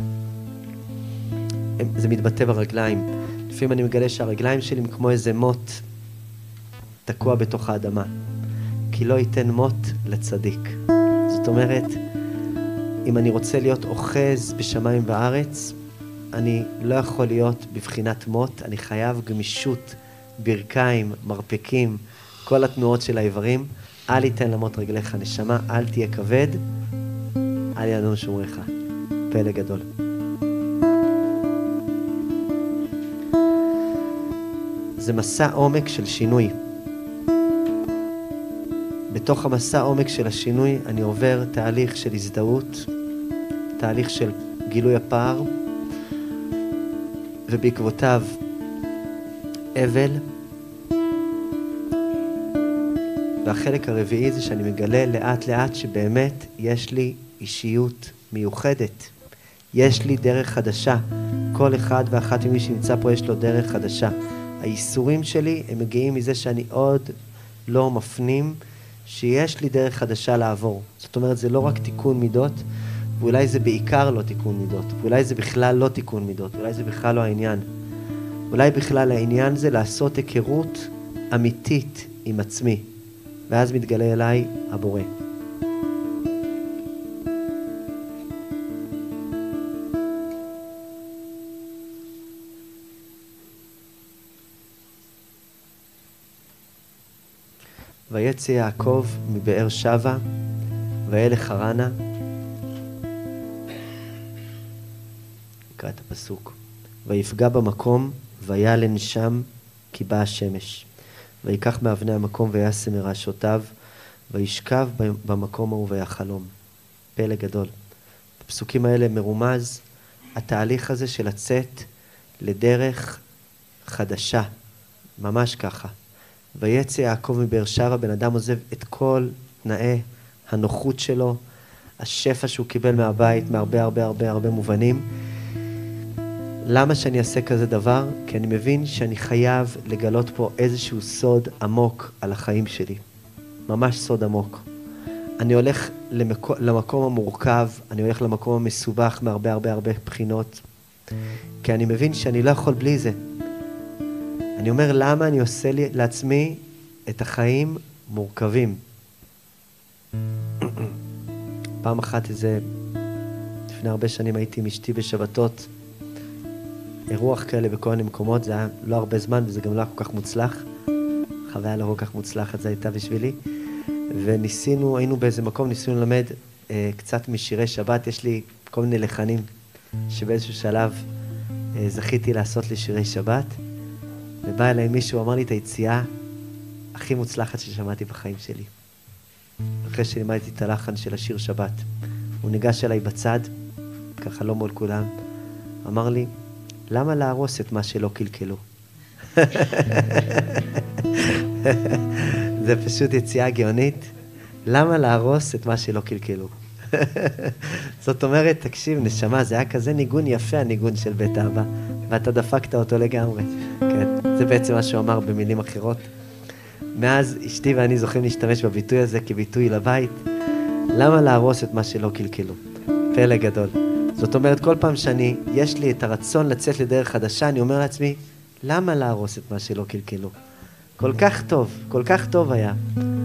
Speaker 1: זה מתבטא ברגליים. לפעמים אני מגלה שהרגליים שלי הם כמו איזה מוט תקוע בתוך האדמה, כי לא ייתן מוט לצדיק. זאת אומרת, אם אני רוצה להיות אוחז בשמיים וארץ, אני לא יכול להיות בבחינת מוט, אני חייב גמישות, ברכיים, מרפקים, כל התנועות של האיברים. אל ייתן למות רגליך, נשמה, אל תהיה כבד, אל ינום שומרך. פלא גדול. זה מסע עומק של שינוי. בתוך המסע עומק של השינוי אני עובר תהליך של הזדהות, תהליך של גילוי הפער, ובעקבותיו אבל. והחלק הרביעי זה שאני מגלה לאט לאט שבאמת יש לי אישיות מיוחדת. יש לי דרך חדשה. כל אחד ואחת ממי שנמצא פה יש לו דרך חדשה. האיסורים שלי הם מגיעים מזה שאני עוד לא מפנים שיש לי דרך חדשה לעבור. זאת אומרת, זה לא רק תיקון מידות, ואולי זה בעיקר לא תיקון מידות, ואולי זה בכלל לא תיקון מידות, אולי זה בכלל לא העניין. אולי בכלל העניין זה לעשות היכרות אמיתית עם עצמי, ואז מתגלה אליי הבורא. ויצא יעקב מבאר שבע, וילך חרנה. נקרא את הפסוק. ויפגע במקום, וילן שם, כי באה השמש. ויקח מאבני המקום וישם מראשותיו, וישכב במקום ההוא ויחלום. פלא גדול. בפסוקים האלה מרומז התהליך הזה של לצאת לדרך חדשה. ממש ככה. ויצא יעקב מבאר שבע, בן אדם עוזב את כל תנאי הנוחות שלו, השפע שהוא קיבל מהבית, מהרבה הרבה הרבה הרבה מובנים. למה שאני אעשה כזה דבר? כי אני מבין שאני חייב לגלות פה איזשהו סוד עמוק על החיים שלי. ממש סוד עמוק. אני הולך למקום, למקום המורכב, אני הולך למקום המסובך מהרבה הרבה הרבה בחינות, כי אני מבין שאני לא יכול בלי זה. אני אומר, למה אני עושה לי, לעצמי את החיים מורכבים? פעם אחת איזה, לפני הרבה שנים הייתי עם אשתי בשבתות, אירוח כאלה בכל מיני מקומות, זה היה לא הרבה זמן וזה גם לא היה כל כך מוצלח. חוויה לא כל כך מוצלחת זה הייתה בשבילי. וניסינו, היינו באיזה מקום, ניסינו ללמד אה, קצת משירי שבת. יש לי כל מיני לחנים שבאיזשהו שלב אה, זכיתי לעשות לי שירי שבת. ובא אליי מישהו, אמר לי את היציאה הכי מוצלחת ששמעתי בחיים שלי. אחרי שלימדתי את הלחן של השיר שבת. הוא ניגש אליי בצד, ככה לא מול כולם, אמר לי, למה להרוס את מה שלא קלקלו? זה פשוט יציאה גאונית. למה להרוס את מה שלא קלקלו? זאת אומרת, תקשיב, נשמה, זה היה כזה ניגון יפה, הניגון של בית אבא, ואתה דפקת אותו לגמרי. כן, זה בעצם מה שהוא אמר במילים אחרות. מאז אשתי ואני זוכים להשתמש בביטוי הזה כביטוי לבית. למה להרוס את מה שלא קלקלו? פלא גדול. זאת אומרת, כל פעם שאני, יש לי את הרצון לצאת לדרך חדשה, אני אומר לעצמי, למה להרוס את מה שלא קלקלו? כל כך טוב, כל כך טוב היה.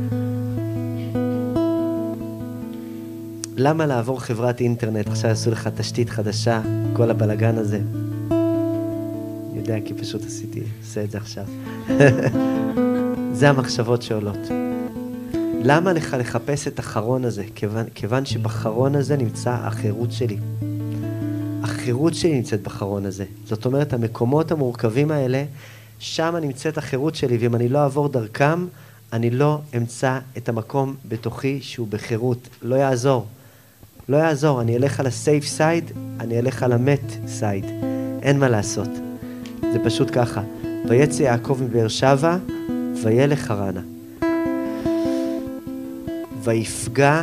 Speaker 1: למה לעבור חברת אינטרנט? עכשיו עשו לך תשתית חדשה, כל הבלגן הזה. אני יודע, כי פשוט עשיתי, עושה את זה עכשיו. זה המחשבות שעולות. למה לך לחפש את החרון הזה? כיוון, כיוון שבחרון הזה נמצא החירות שלי. החירות שלי נמצאת בחרון הזה. זאת אומרת, המקומות המורכבים האלה, שם נמצאת החירות שלי, ואם אני לא אעבור דרכם, אני לא אמצא את המקום בתוכי שהוא בחירות. לא יעזור. לא יעזור. אני אלך על הסייף סייד, אני אלך על המת סייד. אין מה לעשות. זה פשוט ככה. ויצא יעקב מבאר שבע, וילך חרנה. ויפגע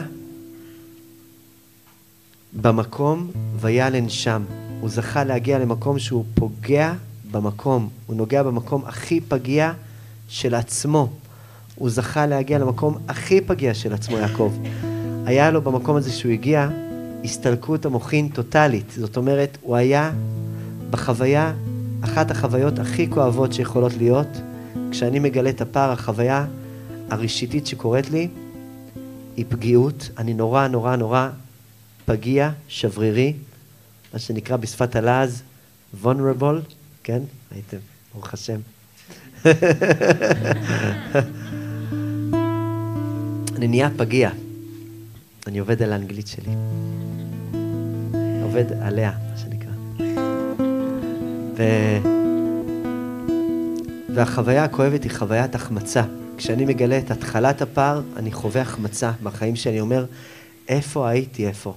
Speaker 1: במקום וילן שם. הוא זכה להגיע למקום שהוא פוגע במקום. הוא נוגע במקום הכי פגיע של עצמו. הוא זכה להגיע למקום הכי פגיע של עצמו, יעקב. היה לו במקום הזה שהוא הגיע, הסתלקות המוחין טוטלית. זאת אומרת, הוא היה בחוויה, אחת החוויות הכי כואבות שיכולות להיות, כשאני מגלה את הפער, החוויה הראשיתית שקורית לי, היא פגיעות. אני נורא נורא נורא פגיע, שברירי, מה שנקרא בשפת הלעז, vulnerable, כן? הייתם, ברוך השם. אני נהיה פגיע. אני עובד על האנגלית שלי. עובד עליה, מה שנקרא. ו... והחוויה הכואבת היא חוויית החמצה. כשאני מגלה את התחלת הפער, אני חווה החמצה בחיים שלי. אני אומר, איפה הייתי, איפה?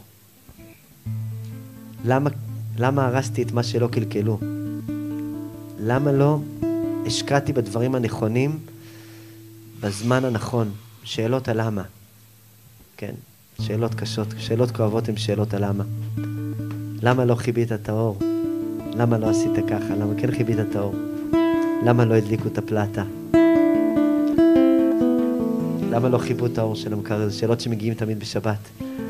Speaker 1: למה, למה הרסתי את מה שלא קלקלו? למה לא השקעתי בדברים הנכונים בזמן הנכון? שאלות הלמה. כן, שאלות קשות, שאלות כואבות הן שאלות הלמה. למה לא חיבית את האור? למה לא עשית ככה? למה כן חיבית את האור? למה לא הדליקו את הפלטה? למה לא חיבו את האור של המקרר? זה שאלות שמגיעים תמיד בשבת.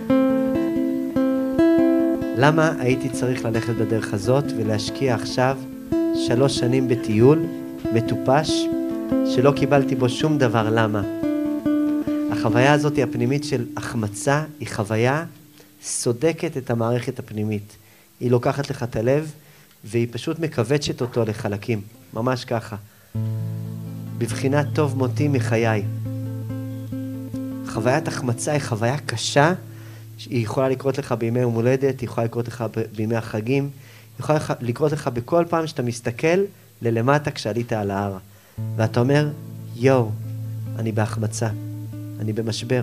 Speaker 1: למה הייתי צריך ללכת בדרך הזאת ולהשקיע עכשיו שלוש שנים בטיול מטופש שלא קיבלתי בו שום דבר? למה? החוויה הזאת הפנימית של החמצה היא חוויה סודקת את המערכת הפנימית. היא לוקחת לך את הלב והיא פשוט מקווצ'ת אותו לחלקים. ממש ככה. בבחינת טוב מותי מחיי. חוויית החמצה היא חוויה קשה. היא יכולה לקרות לך בימי יום הולדת, היא יכולה לקרות לך בימי החגים, היא יכולה לקרות לך בכל פעם שאתה מסתכל ללמטה כשעלית על ההר. ואתה אומר, יו, אני בהחמצה, אני במשבר.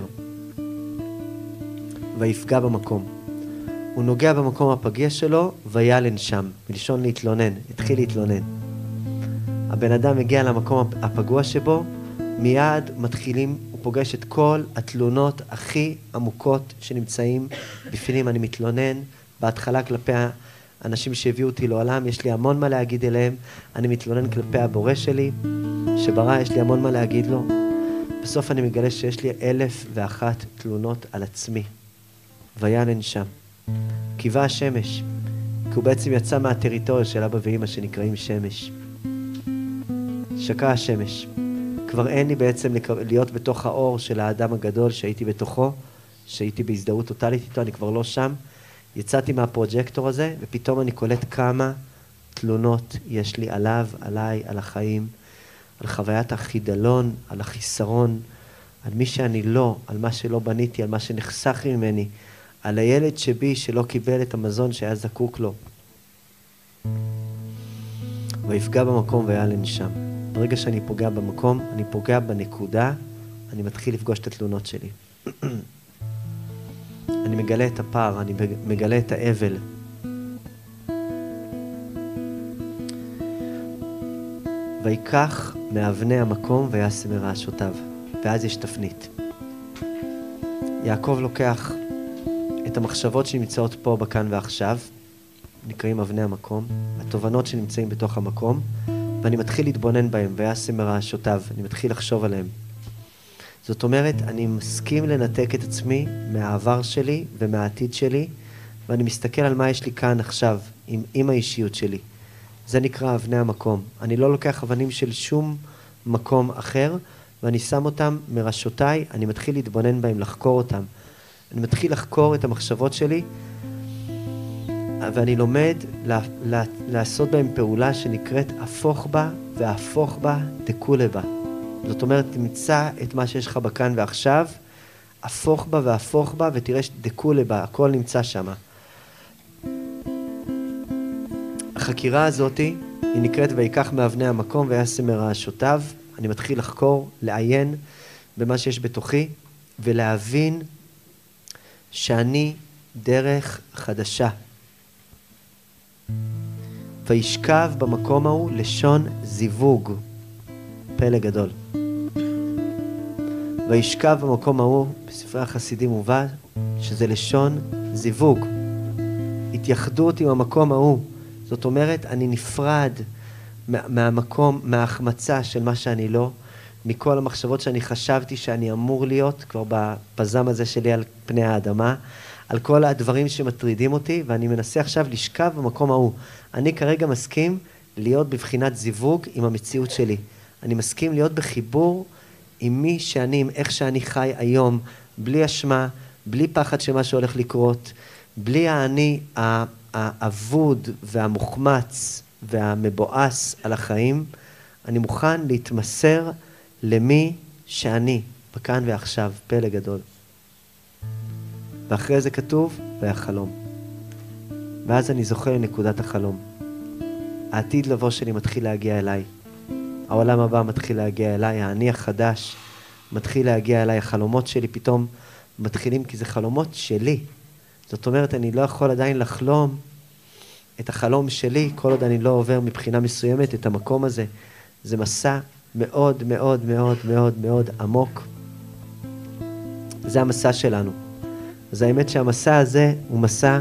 Speaker 1: ויפגע במקום. הוא נוגע במקום הפגיע שלו, וילן שם, מלשון להתלונן, התחיל להתלונן. הבן אדם מגיע למקום הפגוע שבו, מיד מתחילים, הוא פוגש את כל התלונות הכי עמוקות שנמצאים בפנים. אני מתלונן בהתחלה כלפי האנשים שהביאו אותי לעולם, יש לי המון מה להגיד אליהם. אני מתלונן כלפי הבורא שלי, שברא, יש לי המון מה להגיד לו. בסוף אני מגלה שיש לי אלף ואחת תלונות על עצמי. וילן שם. קיווה השמש, כי הוא בעצם יצא מהטריטוריה של אבא ואמא שנקראים שמש. שקע השמש. כבר אין לי בעצם להיות בתוך האור של האדם הגדול שהייתי בתוכו, שהייתי בהזדהות טוטלית איתו, אני כבר לא שם. יצאתי מהפרוג'קטור הזה, ופתאום אני קולט כמה תלונות יש לי עליו, עליי, על החיים, על חוויית החידלון, על החיסרון, על מי שאני לא, על מה שלא בניתי, על מה שנחסך ממני, על הילד שבי שלא קיבל את המזון שהיה זקוק לו. ויפגע במקום ויעלן שם. ברגע שאני פוגע במקום, אני פוגע בנקודה, אני מתחיל לפגוש את התלונות שלי. אני מגלה את הפער, אני מגלה את האבל. ויקח מאבני המקום ויעשה מרעשותיו. ואז יש תפנית. יעקב לוקח את המחשבות שנמצאות פה בכאן ועכשיו, נקראים אבני המקום, התובנות שנמצאים בתוך המקום, ואני מתחיל להתבונן בהם, ויעשה מרעשותיו, אני מתחיל לחשוב עליהם. זאת אומרת, אני מסכים לנתק את עצמי מהעבר שלי ומהעתיד שלי, ואני מסתכל על מה יש לי כאן עכשיו, עם, עם האישיות שלי. זה נקרא אבני המקום. אני לא לוקח אבנים של שום מקום אחר, ואני שם אותם מראשותיי, אני מתחיל להתבונן בהם, לחקור אותם. אני מתחיל לחקור את המחשבות שלי, ואני לומד לה, לה, לעשות בהם פעולה שנקראת הפוך בה והפוך בה תקולה בה. זאת אומרת, תמצא את מה שיש לך בכאן ועכשיו, הפוך בה והפוך בה, ותראה שדקולה בה, הכל נמצא שם. החקירה הזאת היא נקראת ויקח מאבני המקום ויעשה מרעשותיו. אני מתחיל לחקור, לעיין במה שיש בתוכי, ולהבין שאני דרך חדשה. וישכב במקום ההוא לשון זיווג, פלא גדול. וישכב במקום ההוא, בספרי החסידים מובא, שזה לשון זיווג. התייחדות עם המקום ההוא. זאת אומרת, אני נפרד מהמקום, מההחמצה של מה שאני לא, מכל המחשבות שאני חשבתי שאני אמור להיות, כבר בפזם הזה שלי על פני האדמה, על כל הדברים שמטרידים אותי, ואני מנסה עכשיו לשכב במקום ההוא. אני כרגע מסכים להיות בבחינת זיווג עם המציאות שלי. אני מסכים להיות בחיבור עם מי שאני, עם איך שאני חי היום, בלי אשמה, בלי פחד שמה שהולך לקרות, בלי האני האבוד והמוחמץ והמבואס על החיים. אני מוכן להתמסר למי שאני, בכאן ועכשיו, פלא גדול. ואחרי זה כתוב, והחלום. ואז אני זוכר לנקודת החלום. העתיד לבוא שלי מתחיל להגיע אליי. העולם הבא מתחיל להגיע אליי. האני החדש מתחיל להגיע אליי. החלומות שלי פתאום מתחילים, כי זה חלומות שלי. זאת אומרת, אני לא יכול עדיין לחלום את החלום שלי, כל עוד אני לא עובר מבחינה מסוימת את המקום הזה. זה מסע מאוד מאוד מאוד מאוד מאוד עמוק. זה המסע שלנו. אז האמת שהמסע הזה הוא מסע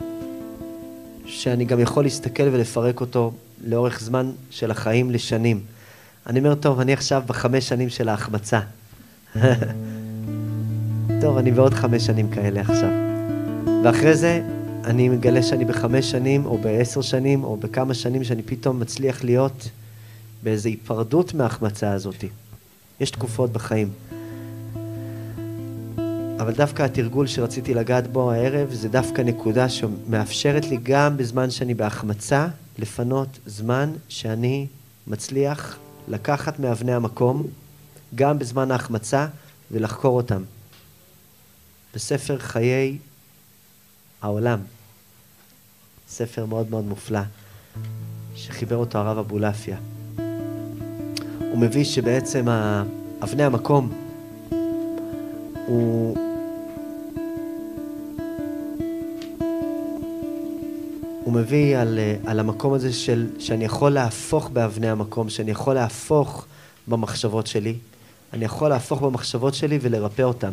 Speaker 1: שאני גם יכול להסתכל ולפרק אותו לאורך זמן של החיים לשנים. אני אומר, טוב, אני עכשיו בחמש שנים של ההחמצה. טוב, אני בעוד חמש שנים כאלה עכשיו. ואחרי זה אני מגלה שאני בחמש שנים או בעשר שנים או בכמה שנים שאני פתאום מצליח להיות באיזו היפרדות מההחמצה הזאת. יש תקופות בחיים. אבל דווקא התרגול שרציתי לגעת בו הערב, זה דווקא נקודה שמאפשרת לי גם בזמן שאני בהחמצה, לפנות זמן שאני מצליח לקחת מאבני המקום, גם בזמן ההחמצה, ולחקור אותם. בספר חיי העולם, ספר מאוד מאוד מופלא, שחיבר אותו הרב אבולעפיה. הוא מביא שבעצם אבני המקום, הוא הוא מביא על, על המקום הזה של, שאני יכול להפוך באבני המקום, שאני יכול להפוך במחשבות שלי, אני יכול להפוך במחשבות שלי ולרפא אותם.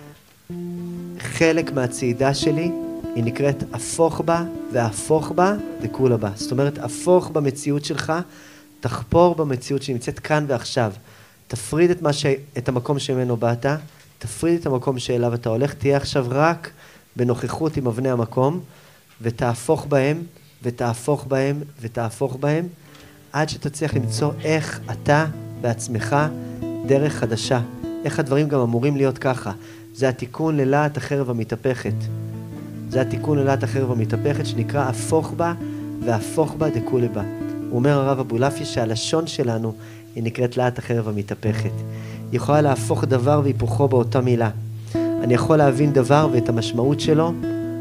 Speaker 1: חלק מהצעידה שלי היא נקראת הפוך בה והפוך בה וכולה בה. זאת אומרת, הפוך במציאות שלך, תחפור במציאות שנמצאת כאן ועכשיו. תפריד את, מה ש... את המקום שממנו באת, תפריד את המקום שאליו אתה הולך, תהיה עכשיו רק בנוכחות עם אבני המקום, ותהפוך בהם, ותהפוך בהם, ותהפוך בהם, עד שתצליח למצוא איך אתה בעצמך דרך חדשה. איך הדברים גם אמורים להיות ככה. זה התיקון ללהט החרב המתהפכת. זה התיקון ללהט החרב המתהפכת, שנקרא הפוך בה והפוך בה דכולי בה. הוא אומר הרב אבולעפיה שהלשון שלנו היא נקראת להט החרב המתהפכת. היא יכולה להפוך דבר והיפוכו באותה מילה. אני יכול להבין דבר ואת המשמעות שלו,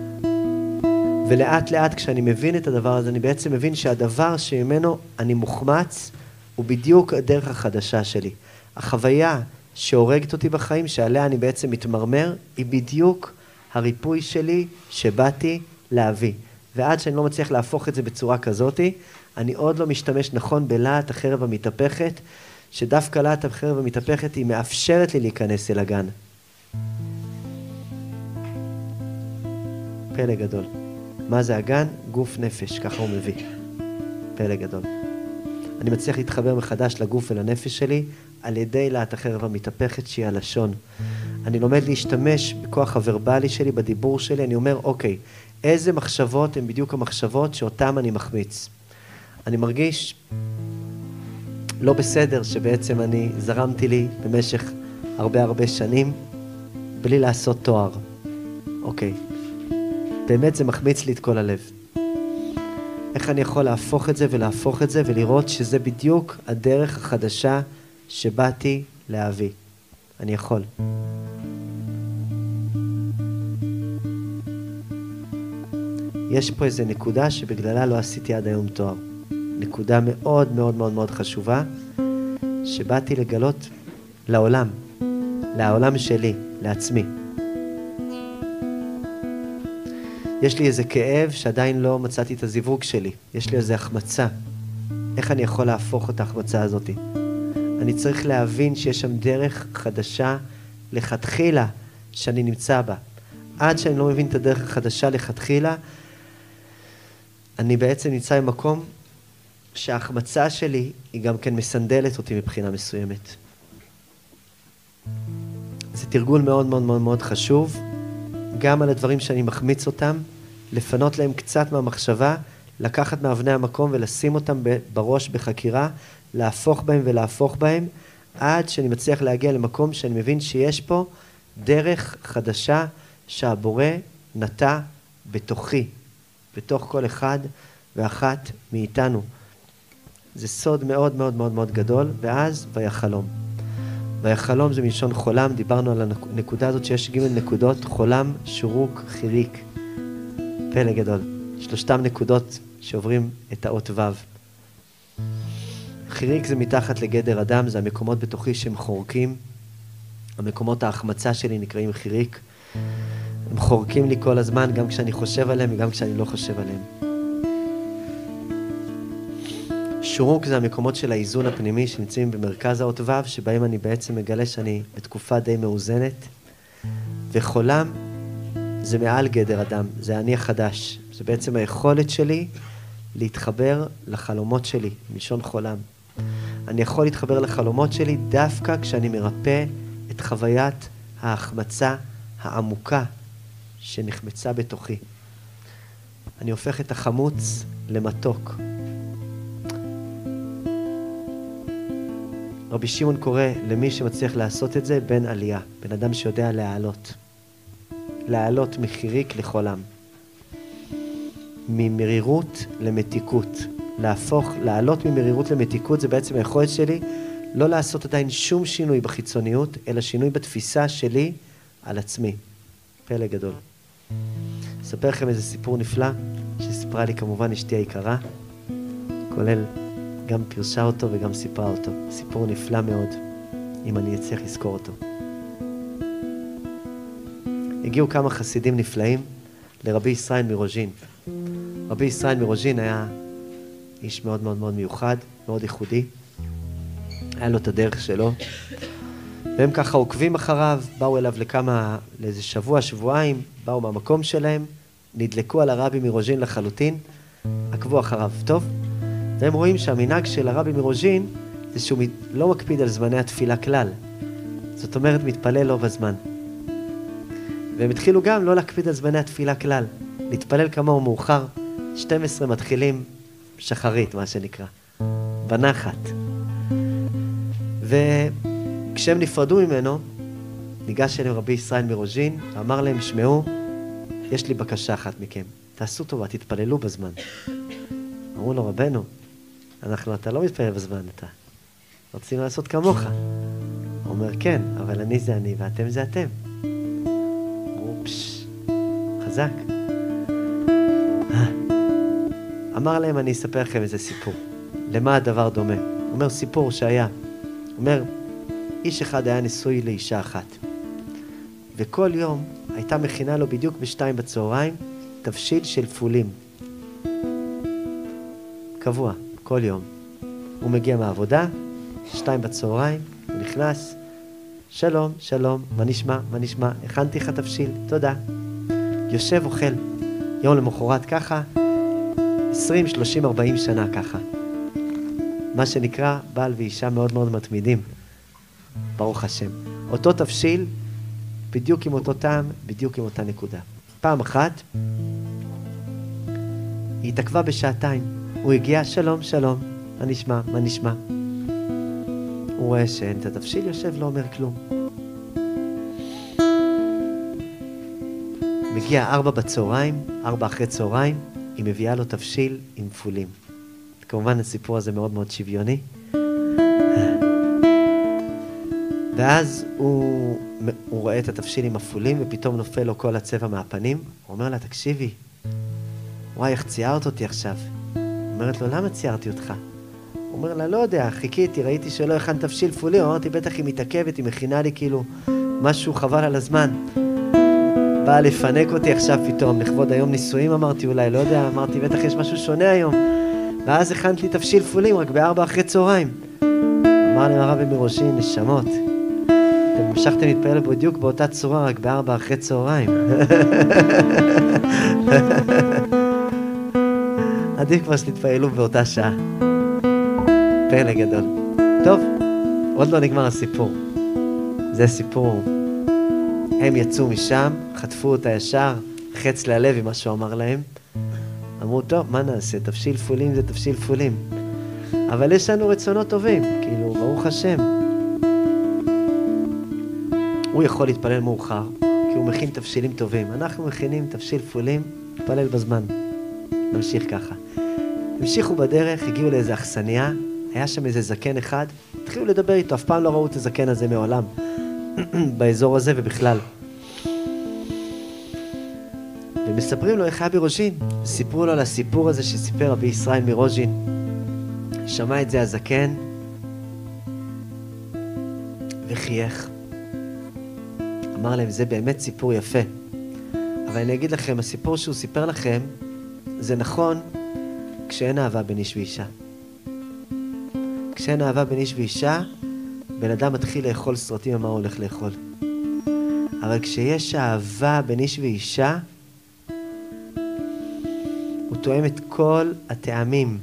Speaker 1: ולאט לאט כשאני מבין את הדבר הזה, אני בעצם מבין שהדבר שממנו אני מוחמץ, הוא בדיוק הדרך החדשה שלי. החוויה שהורגת אותי בחיים, שעליה אני בעצם מתמרמר, היא בדיוק הריפוי שלי שבאתי להביא. ועד שאני לא מצליח להפוך את זה בצורה כזאת, אני עוד לא משתמש נכון בלהט החרב המתהפכת, שדווקא להט החרב המתהפכת היא מאפשרת לי להיכנס אל הגן. פלא גדול. מה זה הגן? גוף נפש, ככה הוא מביא. פלא גדול. אני מצליח להתחבר מחדש לגוף ולנפש שלי, על ידי להט החרב המתהפכת שהיא הלשון. אני לומד להשתמש בכוח הוורבלי שלי, בדיבור שלי, אני אומר, אוקיי, איזה מחשבות הן בדיוק המחשבות שאותן אני מחמיץ? אני מרגיש לא בסדר שבעצם אני זרמתי לי במשך הרבה הרבה שנים, בלי לעשות תואר. אוקיי. באמת זה מחמיץ לי את כל הלב. איך אני יכול להפוך את זה ולהפוך את זה ולראות שזה בדיוק הדרך החדשה שבאתי להביא. אני יכול. יש פה איזו נקודה שבגללה לא עשיתי עד היום תואר. נקודה מאוד מאוד מאוד מאוד חשובה, שבאתי לגלות לעולם, לעולם שלי, לעצמי. יש לי איזה כאב שעדיין לא מצאתי את הזיווג שלי. יש לי איזה החמצה. איך אני יכול להפוך את ההחמצה הזאת? אני צריך להבין שיש שם דרך חדשה לכתחילה שאני נמצא בה. עד שאני לא מבין את הדרך החדשה לכתחילה, אני בעצם נמצא במקום שההחמצה שלי היא גם כן מסנדלת אותי מבחינה מסוימת. זה תרגול מאוד מאוד מאוד מאוד חשוב, גם על הדברים שאני מחמיץ אותם, לפנות להם קצת מהמחשבה, לקחת מאבני המקום ולשים אותם בראש בחקירה, להפוך בהם ולהפוך בהם, עד שאני מצליח להגיע למקום שאני מבין שיש פה דרך חדשה שהבורא נטע בתוכי, בתוך כל אחד ואחת מאיתנו. זה סוד מאוד מאוד מאוד מאוד גדול, ואז ויחלום. ויחלום זה מלשון חולם, דיברנו על הנקודה הזאת שיש ג' נקודות, חולם, שורוק, חיריק. פלא גדול. שלושתם נקודות שעוברים את האות ו'. חיריק זה מתחת לגדר אדם, זה המקומות בתוכי שהם חורקים. המקומות ההחמצה שלי נקראים חיריק. הם חורקים לי כל הזמן, גם כשאני חושב עליהם וגם כשאני לא חושב עליהם. שורוק זה המקומות של האיזון הפנימי שנמצאים במרכז האות ו', שבהם אני בעצם מגלה שאני בתקופה די מאוזנת. וחולם זה מעל גדר אדם, זה אני החדש. זה בעצם היכולת שלי להתחבר לחלומות שלי, מלשון חולם. אני יכול להתחבר לחלומות שלי דווקא כשאני מרפא את חוויית ההחמצה העמוקה שנחמצה בתוכי. אני הופך את החמוץ למתוק. רבי שמעון קורא למי שמצליח לעשות את זה בן עלייה, בן אדם שיודע להעלות. להעלות מחיריק לחולם. ממרירות למתיקות. להפוך, להעלות ממרירות למתיקות זה בעצם היכולת שלי לא לעשות עדיין שום שינוי בחיצוניות, אלא שינוי בתפיסה שלי על עצמי. פלא גדול. אספר לכם איזה סיפור נפלא, שסיפרה לי כמובן אשתי היקרה, כולל גם פרשה אותו וגם סיפרה אותו. סיפור נפלא מאוד, אם אני אצליח לזכור אותו. הגיעו כמה חסידים נפלאים לרבי ישראל מרוז'ין. רבי ישראל מרוז'ין היה איש מאוד מאוד מאוד מיוחד, מאוד ייחודי. היה לו את הדרך שלו. והם ככה עוקבים אחריו, באו אליו לכמה, לאיזה שבוע, שבועיים, באו מהמקום שלהם, נדלקו על הרבי מרוז'ין לחלוטין, עקבו אחריו. טוב? והם רואים שהמנהג של הרבי מרוז'ין זה שהוא לא מקפיד על זמני התפילה כלל. זאת אומרת, מתפלל לא בזמן. והם התחילו גם לא להקפיד על זמני התפילה כלל. להתפלל כמוהו מאוחר, שתים עשרה מתחילים שחרית, מה שנקרא. בנחת. וכשהם נפרדו ממנו, ניגש אליהם רבי ישראל מרוז'ין, ואמר להם, שמעו, יש לי בקשה אחת מכם. תעשו טובה, תתפללו בזמן. אמרו לו, רבנו, אנחנו, אתה לא מתפלל בזמן, אתה רוצים לעשות כמוך. הוא אומר, כן, אבל אני זה אני ואתם זה אתם. אמרו, פש, חזק. אמר להם, אני אספר לכם איזה סיפור. למה הדבר דומה? הוא אומר, סיפור שהיה. הוא אומר, איש אחד היה נשוי לאישה אחת. וכל יום הייתה מכינה לו בדיוק בשתיים בצהריים תבשיל של פולים. קבוע, כל יום. הוא מגיע מהעבודה, שתיים בצהריים, הוא נכנס, שלום, שלום, מה נשמע, מה נשמע, הכנתי לך תבשיל, תודה. יושב, אוכל, יום למחרת ככה, עשרים, שלושים, ארבעים שנה ככה. מה שנקרא, בעל ואישה מאוד מאוד מתמידים. ברוך השם. אותו תבשיל, בדיוק עם אותו טעם, בדיוק עם אותה נקודה. פעם אחת, היא התעכבה בשעתיים. הוא הגיע, שלום, שלום, מה נשמע, מה נשמע. הוא רואה שאין את התבשיל, יושב, לא אומר כלום. מגיע ארבע בצהריים, ארבע אחרי צהריים, היא מביאה לו תבשיל עם פולים. כמובן, הסיפור הזה מאוד מאוד שוויוני. ואז הוא, הוא רואה את התבשיל עם הפולים, ופתאום נופל לו כל הצבע מהפנים. הוא אומר לה, תקשיבי, וואי, איך ציירת אותי עכשיו? אומרת לו, למה ציירתי אותך? הוא אומר לה, לא יודע, חיכיתי, ראיתי שלא הכנת תבשיל פולים, אמרתי, בטח היא מתעכבת, היא מכינה לי כאילו משהו חבל על הזמן. באה לפנק אותי עכשיו פתאום, לכבוד היום נישואים, אמרתי, אולי, לא יודע, אמרתי, בטח יש משהו שונה היום. ואז הכנת לי תבשיל פולים, רק בארבע אחרי צהריים. אמר לי הרבי מראשין, נשמות, אתם המשכתם להתפעל בדיוק באותה צורה, רק בארבע אחרי צהריים. עדיף כבר שתתפעלו באותה שעה. פלא גדול. טוב, עוד לא נגמר הסיפור. זה סיפור. הם יצאו משם, חטפו אותה ישר, חץ ללב עם מה שהוא אמר להם. אמרו, טוב, מה נעשה? תבשיל פולים זה תבשיל פולים. אבל יש לנו רצונות טובים, כאילו, ברוך השם. הוא יכול להתפלל מאוחר, כי הוא מכין תבשילים טובים. אנחנו מכינים תבשיל פולים, להתפלל בזמן. נמשיך ככה. המשיכו בדרך, הגיעו לאיזו אכסניה, היה שם איזה זקן אחד, התחילו לדבר איתו, אף פעם לא ראו את הזקן הזה מעולם, באזור הזה ובכלל. ומספרים לו איך היה ברוז'ין, סיפרו לו על הסיפור הזה שסיפר רבי ישראל מרוז'ין. שמע את זה הזקן, וחייך. אמר להם, זה באמת סיפור יפה. אבל אני אגיד לכם, הסיפור שהוא סיפר לכם, זה נכון כשאין אהבה בין איש ואישה. כשאין אהבה בין איש ואישה, בן אדם מתחיל לאכול סרטים על מה הוא הולך לאכול. אבל כשיש אהבה בין איש ואישה, הוא תואם את כל הטעמים.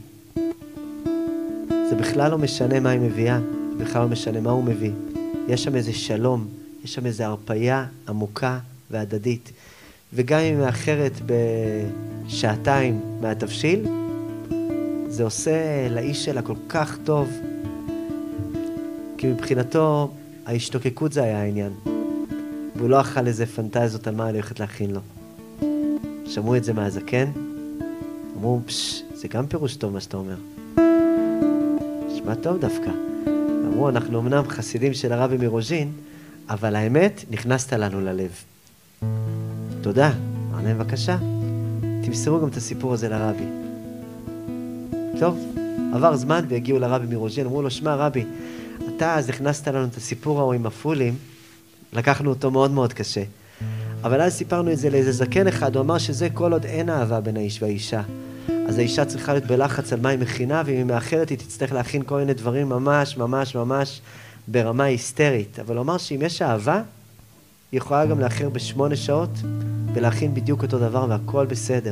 Speaker 1: זה בכלל לא משנה מה היא מביאה, זה בכלל לא משנה מה הוא מביא. יש שם איזה שלום, יש שם איזה הרפאיה עמוקה והדדית. וגם אם היא מאחרת בשעתיים מהתבשיל, זה עושה לאיש שלה כל כך טוב, כי מבחינתו ההשתוקקות זה היה העניין. והוא לא אכל איזה פנטזיות על מה היא הולכת להכין לו. שמעו את זה מהזקן, אמרו, פש, זה גם פירוש טוב מה שאתה אומר. נשמע טוב דווקא. אמרו, אנחנו אמנם חסידים של הרבי מרוז'ין, אבל האמת, נכנסת לנו ללב. תודה. אמר להם, בבקשה. תמסרו גם את הסיפור הזה לרבי. טוב, עבר זמן והגיעו לרבי מרוז'ין, אמרו לו, שמע רבי, אתה אז הכנסת לנו את הסיפור ההוא עם הפולים, לקחנו אותו מאוד מאוד קשה. אבל אז סיפרנו את זה לאיזה זקן אחד, הוא אמר שזה כל עוד אין אהבה בין האיש והאישה. אז האישה צריכה להיות בלחץ על מה היא מכינה, ואם היא מאחרת היא תצטרך להכין כל מיני דברים ממש ממש ממש ברמה היסטרית. אבל הוא אמר שאם יש אהבה, היא יכולה גם לאחר בשמונה שעות, ולהכין בדיוק אותו דבר והכל בסדר.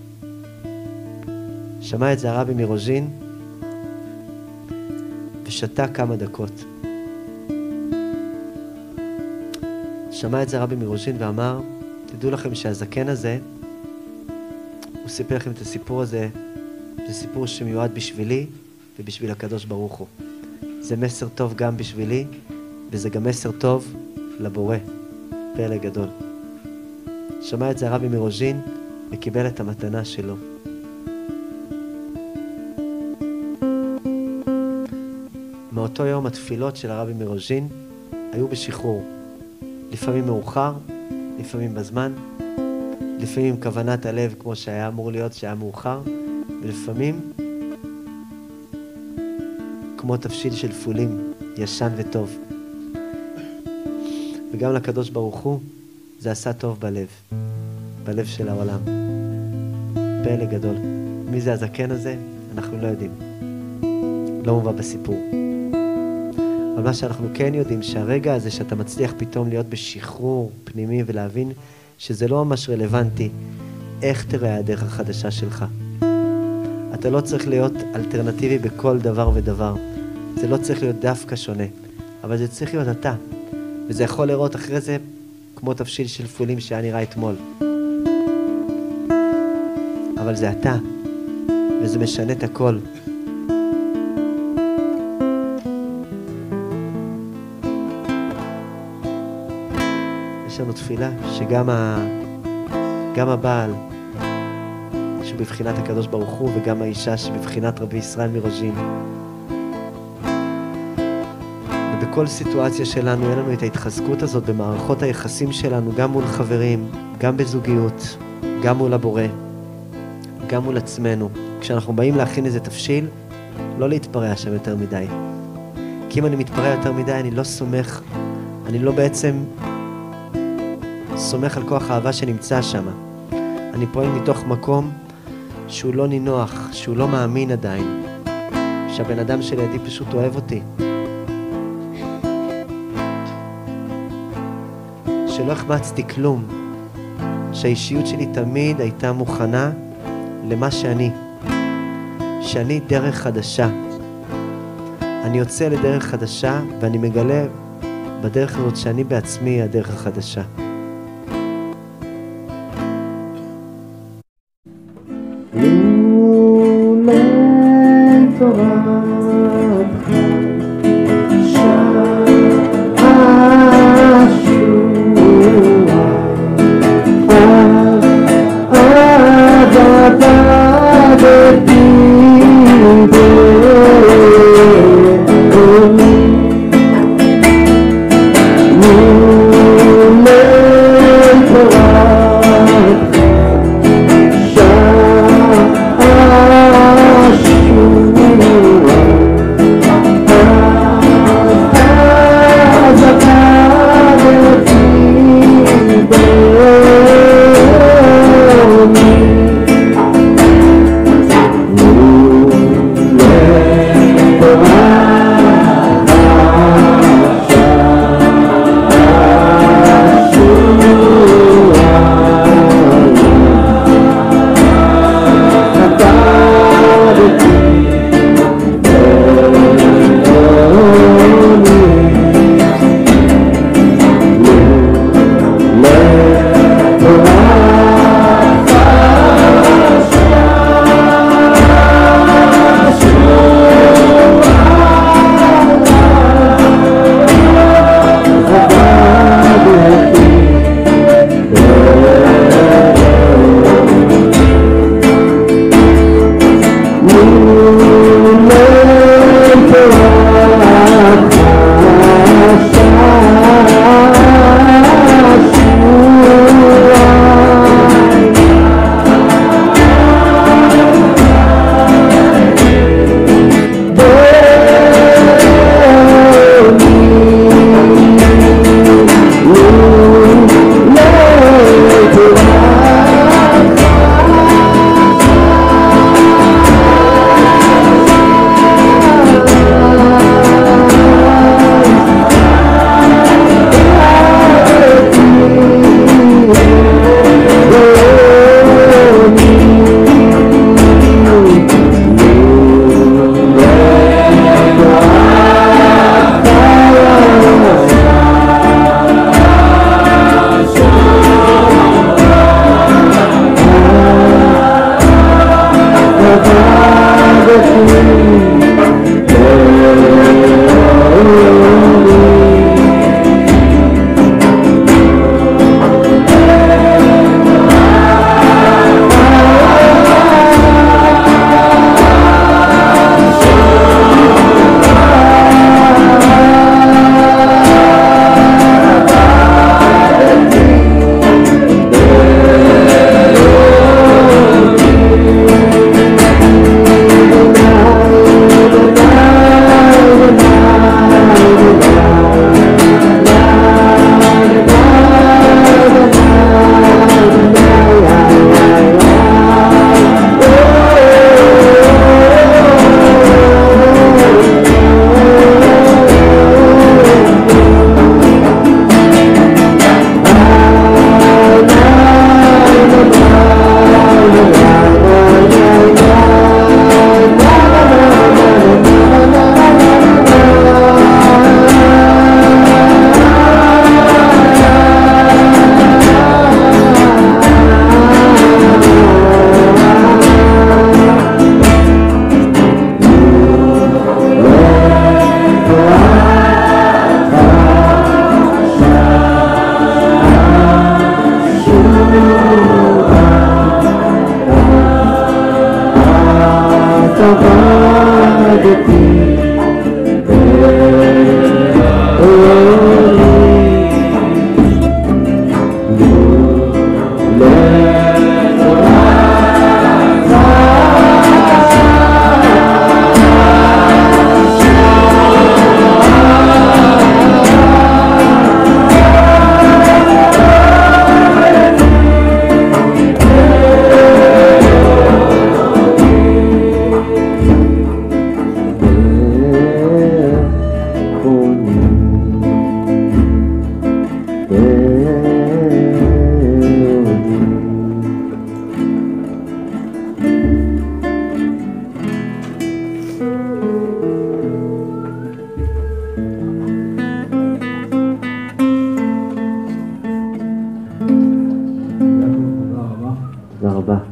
Speaker 1: שמע את זה הרבי מרוז'ין, ושתה כמה דקות. שמע את זה הרבי מרוז'ין ואמר, תדעו לכם שהזקן הזה, הוא סיפר לכם את הסיפור הזה, זה סיפור שמיועד בשבילי ובשביל הקדוש ברוך הוא. זה מסר טוב גם בשבילי, וזה גם מסר טוב לבורא, פלא גדול. שמע את זה הרבי מרוז'ין וקיבל את המתנה שלו. מאותו יום התפילות של הרבי מרוז'ין היו בשחרור. לפעמים מאוחר, לפעמים בזמן, לפעמים עם כוונת הלב כמו שהיה אמור להיות שהיה מאוחר, ולפעמים כמו תבשיל של פולים, ישן וטוב. וגם לקדוש ברוך הוא זה עשה טוב בלב, בלב של העולם. פלא גדול. מי זה הזקן הזה? אנחנו לא יודעים. לא מובא בסיפור. אבל מה שאנחנו כן יודעים, שהרגע הזה שאתה מצליח פתאום להיות בשחרור פנימי ולהבין שזה לא ממש רלוונטי, איך תראה הדרך החדשה שלך. אתה לא צריך להיות אלטרנטיבי בכל דבר ודבר. זה לא צריך להיות דווקא שונה, אבל זה צריך להיות אתה. וזה יכול לראות אחרי זה כמו תבשיל של פולים שהיה נראה אתמול. אבל זה אתה, וזה משנה את הכל. יש לנו תפילה שגם ה... גם הבעל שהוא בבחינת הקדוש ברוך הוא, וגם האישה שבבחינת רבי ישראל מרוז'ין. ובכל סיטואציה שלנו אין לנו את ההתחזקות הזאת במערכות היחסים שלנו, גם מול חברים, גם בזוגיות, גם מול הבורא, גם מול עצמנו. כשאנחנו באים להכין איזה תבשיל, לא להתפרע שם יותר מדי. כי אם אני מתפרע יותר מדי, אני לא סומך, אני לא בעצם סומך על כוח האהבה שנמצא שם. אני פועל מתוך מקום שהוא לא נינוח, שהוא לא מאמין עדיין, שהבן אדם שלידי פשוט אוהב אותי. שלא החמצתי כלום, שהאישיות שלי תמיד הייתה מוכנה למה שאני, שאני דרך חדשה. אני יוצא לדרך חדשה ואני מגלה בדרך הזאת שאני בעצמי הדרך החדשה.
Speaker 2: Ooh.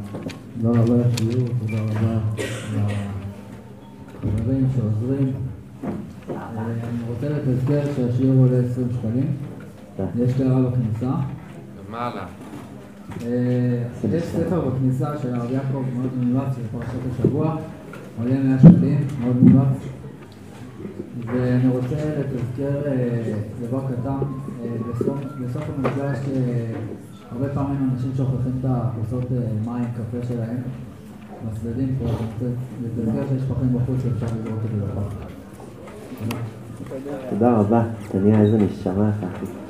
Speaker 2: תודה רבה לשיעור, תודה רבה לחברים שעוזרים. אני רוצה לתזכר שהשיעור עולה עשרים שקלים. יש קערה בכניסה.
Speaker 3: למעלה.
Speaker 2: יש ספר בכניסה של הרב יעקב מאוד מומלץ של פרשת השבוע, עולה מאה שקלים, מאוד מומלץ. ואני רוצה לתזכר דבר קטן, בסוף המפגש הרבה פעמים אנשים שוכחים את הכוסות מים, קפה שלהם בסדדים פה, אני רוצה לתזכר שיש פחים בחוץ ואפשר לראות את זה בפח.
Speaker 1: תודה רבה, תניה, איזה נשמה אחת.